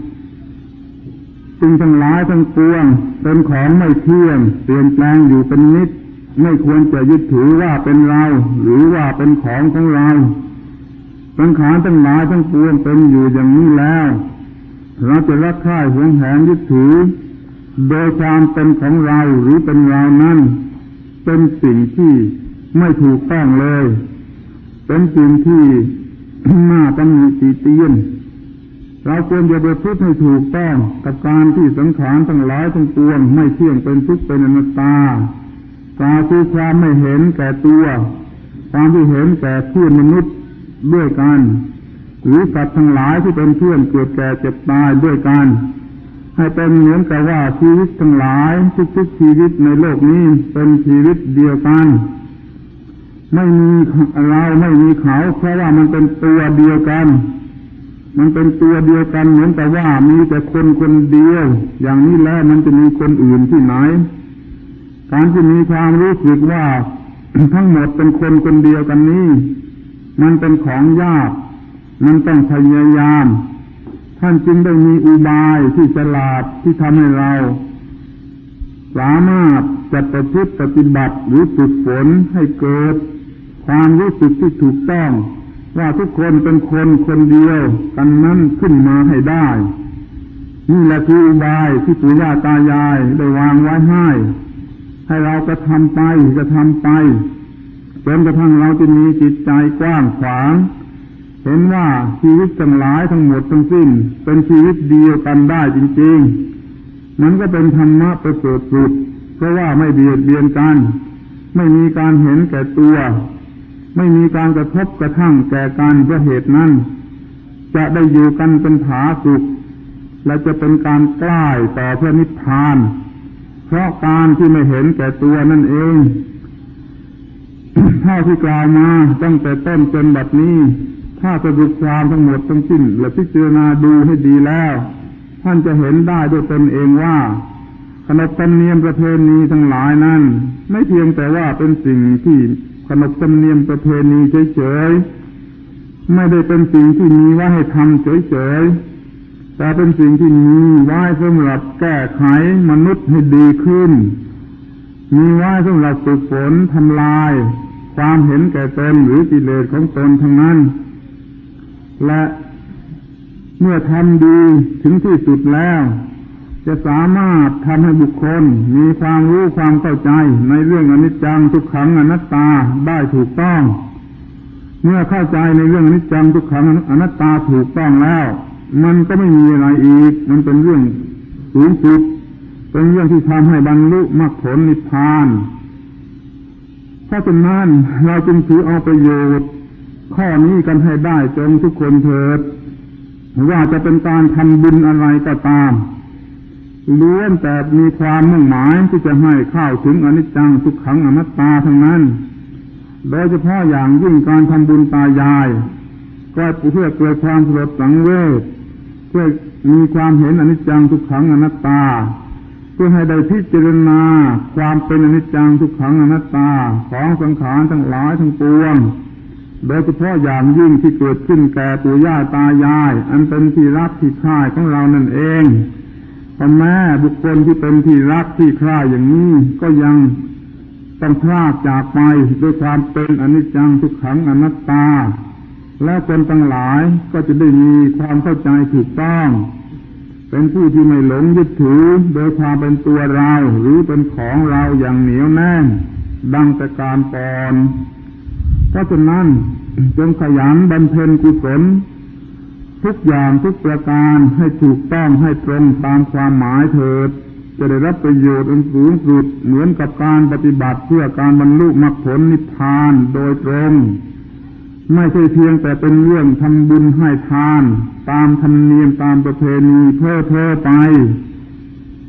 สิ่งทั้งหลายทั้งปวงเป็นของไม่เที่ยงเปลี่ยนแปลงอยู่เป็นนิจไม่ควรจะยึดถือว่าเป็นเราหรือว่าเป็นของของเราสังขารทั้งหลายทั้งปวงเป็นอยู่อย่างนี้แล้วเราจะรักใคร่หวงแหนยึดถือโดยความเป็นของเราหรือเป็นเรานั้นเป็นสิ่งที่ไม่ถูกต้องเลยเป็นสิ่งที่น่าตำหนิติเตียนเราควรจะประพฤติให้ถูกต้องกับการที่สังขารทั้งหลายทั้งปวงไม่เที่ยงเป็นทุกข์เป็นอนัตตากล่าวคือความไม่เห็นแก่ตัวความที่เห็นแก่เพื่อนมนุษย์ด้วยกันหรือสัตว์ทั้งหลายที่เป็นเพื่อนเกิดแก่เจ็บตายด้วยกันให้เป็นเหมือนกับว่าชีวิตทั้งหลายทุกๆชีวิตในโลกนี้เป็นชีวิตเดียวกันไม่มีเราไม่มีเขาเพราะว่ามันเป็นตัวเดียวกันมันเป็นตัวเดียวกันเหมือนแต่ว่ามีแต่คนคนเดียวอย่างนี้แล้วมันจะมีคนอื่นที่ไหนการที่มีความรู้สึกว่า ทั้งหมดเป็นคนคนเดียวกันนี้มันเป็นของยากมันต้องพยายามท่านจึงได้มีอุบายที่ฉลาดที่ทำให้เราสามารถจะประพฤติปฏิบัติหรือฝึกฝนให้เกิดความรู้สึกที่ถูกต้องว่าทุกคนเป็นคนคนเดียวกันนั้นขึ้นมาให้ได้นี่แหละคืออุบายที่ปู่ย่าตายายได้วางไว้ให้ให้เรากระทำไปกระทำไปจนกระทั่งเราจะมีจิตใจกว้างขวางเห็นว่าชีวิตทั้งหลายทั้งหมดทั้งสิ้นเป็นชีวิตเดียวกันได้จริงๆมันก็เป็นธรรมะประเสริฐสุดเพราะว่าไม่เบียดเบียนกันไม่มีการเห็นแก่ตัวไม่มีการกระทบกระทั่งแก่กันเพราะเหตุนั้นจะได้อยู่กันเป็นผาสุขและจะเป็นการใกล้ต่อพระนิพพานเพราะการที่ไม่เห็นแก่ตัวนั่นเอง เท่าที่กล่าวมาตั้งแต่ต้นจนบัดนี้ถ้าสรุปความทั้งหมดทั้งสิ้นและพิจารณาดูให้ดีแล้วท่านจะเห็นได้ด้วยตนเองว่าขนบธรรมเนียมประเพณีทั้งหลายนั้นไม่เพียงแต่ว่าเป็นสิ่งที่ขนบธรรมเนียมประเพณีเฉยๆไม่ได้เป็นสิ่งที่มีไว้ให้ทำเฉยๆแต่เป็นสิ่งที่มีไว้สำหรับแก้ไขมนุษย์ให้ดีขึ้นมีไว้สำหรับฝึกฝนทำลายความเห็นแก่ตนหรือกิเลสของตนทั้งนั้นและเมื่อทำดีถึงที่สุดแล้วจะสามารถทำให้บุคคลมีความรู้ความเข้าใจในเรื่องอนิจจังทุกขังอนัตตาได้ถูกต้องเมื่อเข้าใจในเรื่องอนิจจังทุกขังอนัตตาถูกต้องแล้วมันก็ไม่มีอะไรอีกมันเป็นเรื่องสูงสุดเป็นเรื่องที่ทำให้บรรลุมรรคผลนิพพานเพราะฉะนั้นเราจึงถือเอาประโยชน์ข้อนี้กันให้ได้จงทุกคนเถิดว่าจะเป็นการทำบุญอะไรก็ตามล้วนแต่มีความมุ่งหมายที่จะให้เข้าถึงอนิจจังทุกขังอนัตตาทั้งนั้นโดยเฉพาะอย่างยิ่งการทำบุญตายายก็เพื่อเกิดความสลดสังเวชเพื่อมีความเห็นอนิจจังทุกขังอนัตตาเพื่อให้ได้พิจารณาความเป็นอนิจจังทุกขังอนัตตาของสังขารทั้งหลายทั้งปวงโดยเฉพาะอย่างยิ่งที่เกิดขึ้นแก่ปู่ย่าตายายอันเป็นที่รักที่ใคร่ของเรานั่นเองแต่แม้บุคคลที่เป็นที่รักที่ใคร่อย่างนี้ก็ยังต้องพลากจากไปด้วยความเป็นอนิจจังทุกขังอนัตตาและคนทั้งหลายก็จะได้มีความเข้าใจถูกต้องเป็นผู้ที่ไม่หลงยึดถือโดยความเป็นตัวเราหรือเป็นของเราอย่างเหนียวแน่นดังแต่การก่อนเพราะฉะนั้นจงขยันบำเพ็ญกุศลทุกอย่างทุกประการให้ถูกต้องให้ตรงตามความหมายเถิดจะได้รับประโยชน์อันสูงสุดเหมือนกับการปฏิบัติเพื่อการบรรลุมรรคผลนิพพานโดยตรงไม่ใช่เพียงแต่เป็นเรื่องทำบุญให้ทานตามธรรมเนียมตามประเพณีเพ้อเพ้อไป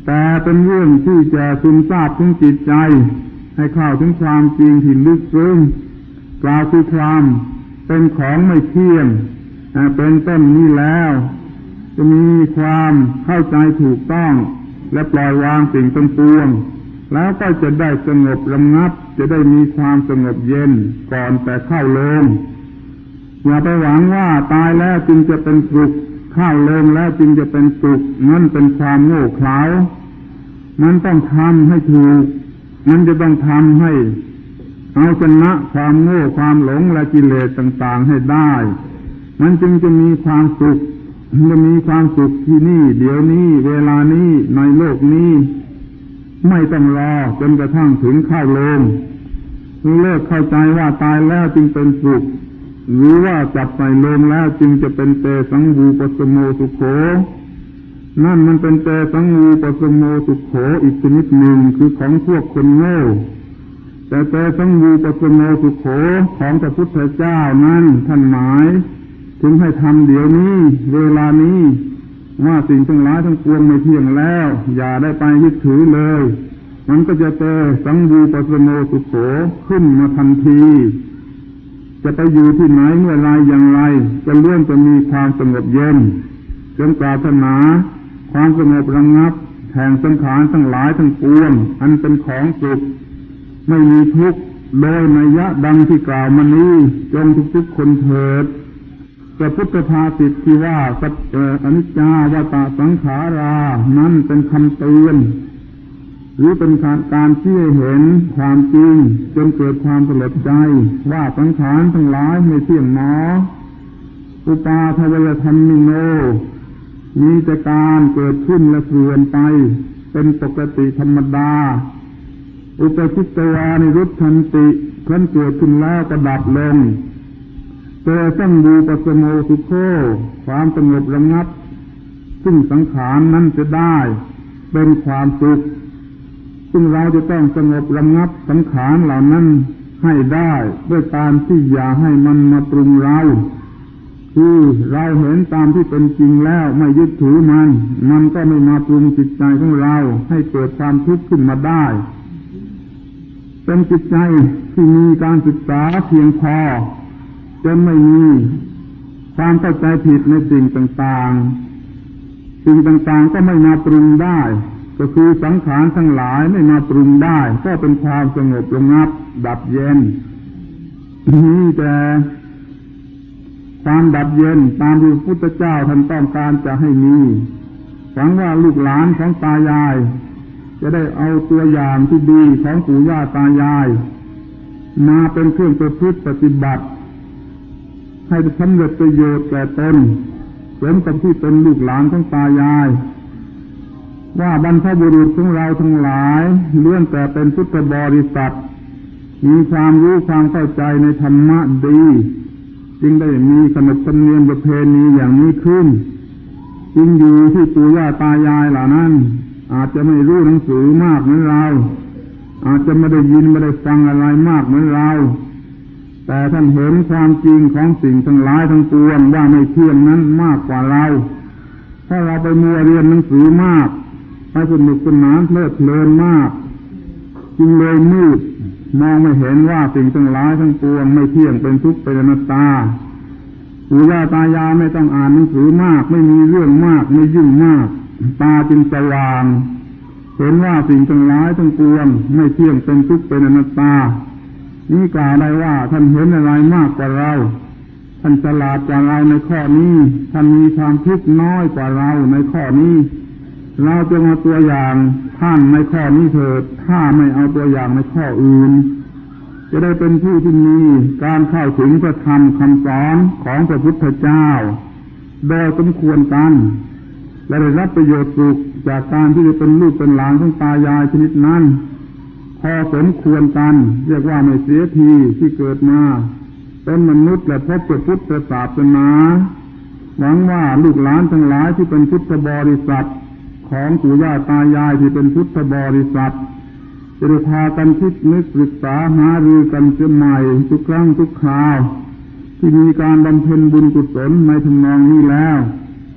แต่เป็นเรื่องที่จะซึมซาบถึงจิตใจให้เข้าถึงความจริงที่ลึกซึ้งกล่าวคือความเป็นของไม่เที่ยงเป็นต้นนี้แล้วจะมีความเข้าใจถูกต้องและปล่อยวางสิ่งทั้งปวงแล้วก็จะได้สงบระงับจะได้มีความสงบเย็นก่อนแต่เข้าโลงอย่าไปหวังว่าตายแล้วจึงจะเป็นสุขเข้าโลงแล้วจึงจะเป็นสุขนั่นเป็นความโง่เขลามันต้องทำให้ถูกมันจะต้องทำให้เอาชนะความโง่ความหลงและกิเลสต่างๆให้ได้มันจึงจะมีความสุขจะมีความสุขที่นี่เดี๋ยวนี้เวลานี้ในโลกนี้ไม่ต้องรอจนกระทั่งถึงเข้าโลงเลิกเข้าใจว่าตายแล้วจึงเป็นสุขหรือว่าจับใส่โลงแล้วจึงจะเป็นเตสังวูปสโมสุโขนั่นมันเป็นเตสังวูปสโมสุโขอีกชนิดหนึ่งคือของพวกคนโง่แต่เตสังวูปสโมสุโขของพระพุทธเจ้านั้นท่านหมายถึงให้ทำเดี๋ยวนี้เวลานี้ว่าสิ่งทั้งหลายทั้งปวงไม่เที่ยงแล้วอย่าได้ไปยึดถือเลยมันก็จะเตสังวูปสโมสุโขขึ้นมาทันทีจะไปอยู่ที่ไหนเมื่อไรอย่างไรจะเลื่อนจะมีความสงบเย็นจงปรารถนาความสงบระงับแห่งสังขารทั้งหลายทั้งปวงอันเป็นของสุขไม่มีทุกข์โดยนัยยะดังที่กล่าวมานี้จงทุกๆคนเถิดพระพุทธภาษิตที่ว่าสัจเจอนิจจาวตาสังขารานั้นเป็นคำเตือนหรือเป็นการชี้ให้เห็นความจริงจนเกิดความสลดใจว่าสังขารทั้งหลายไม่เที่ยงหนออุปาทวยธรรมิโนมีแต่การเกิดขึ้นและเสื่อมไปเป็นปกติธรรมดาอุปชิตตวานิรุตทันติครั้นเกิดขึ้นแล้วก็ดับลงเตสังวูปสโมสุโขความสงบระงับซึ่งสังขารนั้นจะได้เป็นความสุขซึ่งเราจะต้องสงบระงับสังขารเหล่านั้นให้ได้ด้วยการที่อย่าให้มันมาปรุงเราคือเราเห็นตามที่เป็นจริงแล้วไม่ยึดถือมันมันก็ไม่มาปรุงจิตใจของเราให้เกิดความทุกข์ขึ้นมาได้เป็นจิตใจที่มีการศึกษาเพียงพอจนไม่มีความเข้าใจผิดในสิ่งต่างๆสิ่งต่างๆก็ไม่มาปรุงได้ก็คือสังขารทั้งหลายไม่มาปรุงได้ก็เป็นความสงบระงับดับเย็นนี่แต่ความดับเย็นตามที่พระพุทธเจ้าท่านต้องการจะให้มีหวังว่าลูกหลานของตายายจะได้เอาตัวอย่างที่ดีของปู่ย่าตายายมาเป็นเครื่องประพฤติปฏิบัติให้สำเร็จประโยชน์แก่ตนสมกับที่เป็นลูกหลานของตายายว่าบรรพบุรุษของเราทั้งหลายล้วนแต่เป็นพุทธบริษัทมีความรู้ความเข้าใจในธรรมะดีจึงได้มีขนบธรรมเนียมประเพณีอย่างนี้ขึ้นจึงอยู่ที่ปู่ย่าตายายเหล่านั้นอาจจะไม่รู้หนังสือมากเหมือนเราอาจจะไม่ได้ยินไม่ได้ฟังอะไรมากเหมือนเราแต่ท่านเห็นความจริงของสิ่งทั้งหลายทั้งปวงว่าไม่เที่ยงนั้นมากกว่าเราถ้าเราไปมัวเรียนหนังสือมากไปสนุกสนานเพลิดเพลินมากจึงเลยมืดมองไม่เห็นว่าสิ่งทั้งหลายทั้งปวงไม่เที่ยงเป็นทุกข์เป็นอนัตตาปู่ย่าตายายไม่ต้องอ่านหนังสือมากไม่มีเรื่องมากไม่ยุ่งมากตาจึงสว่างเห็นว่าสิ่งทั้งหลายทั้งปวงไม่เที่ยงเป็นทุกข์เป็นอนัตตานี่กล่าวได้ว่าท่านเห็นอะไรมากกว่าเราท่านฉลาดกว่าเราในข้อนี้ท่านมีความทุกข์น้อยกว่าเราในข้อนี้เราจะเอาตัวอย่างท่านในข้อนี้เถิดถ้าไม่เอาตัวอย่างในข้ออื่นจะได้เป็นผู้ที่มีการเข้าถึงพระธรรมคำสอนของพระพุทธเจ้าโดยสมควรกันและได้รับประโยชน์สุขจากการที่จะเป็นลูกเป็นหลานของตายายชนิดนั้นพอสมควรกันเรียกว่าไม่เสียทีที่เกิดมาเป็นมนุษย์และพบพระพุทธศาสนาหวังว่าลูกหลานทั้งหลายที่เป็นพุทธบริษัทของปู่ย่าตายายที่เป็นพุทธบริษัทจะได้พากันคิดนึกศึกษาหารือกันเสียใหม่ทุกครั้งทุกคราวที่มีการบำเพ็ญบุญกุศลในทำนองนี้แล้ว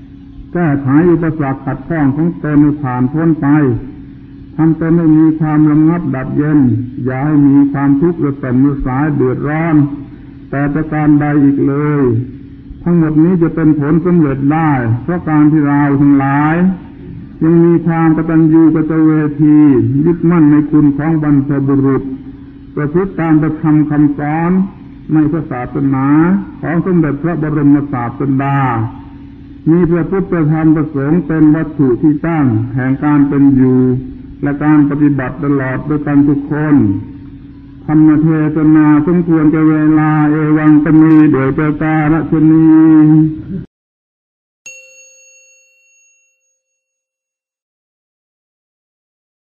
แก้ไขอุปสรรคขัดข้องของตนให้ผ่านพ้นไปทำตนให้มีความระงับดับเย็นอย่าให้มีความทุกข์ระสมระสายเดือดร้อนแต่ประการใดอีกเลยทั้งหมดนี้จะเป็นผลสำเร็จได้เพราะการที่เราทั้งหลายยังมีความกตัญญูกตเวทียึดมั่นในคุณของบรรพบุรุษประพฤติตามประธรรมคำสอนในพระศาสนาของสมเด็จพระบรมศาสดามีพระพุทธธรรมประสงค์เป็นวัตถุที่ตั้งแห่งการเป็นอยู่และการปฏิบัติตลอดด้วยกันทุกคนธรรมเทศนาสมควรแก่เวลาเอวังกมีโดยประการฉะนี้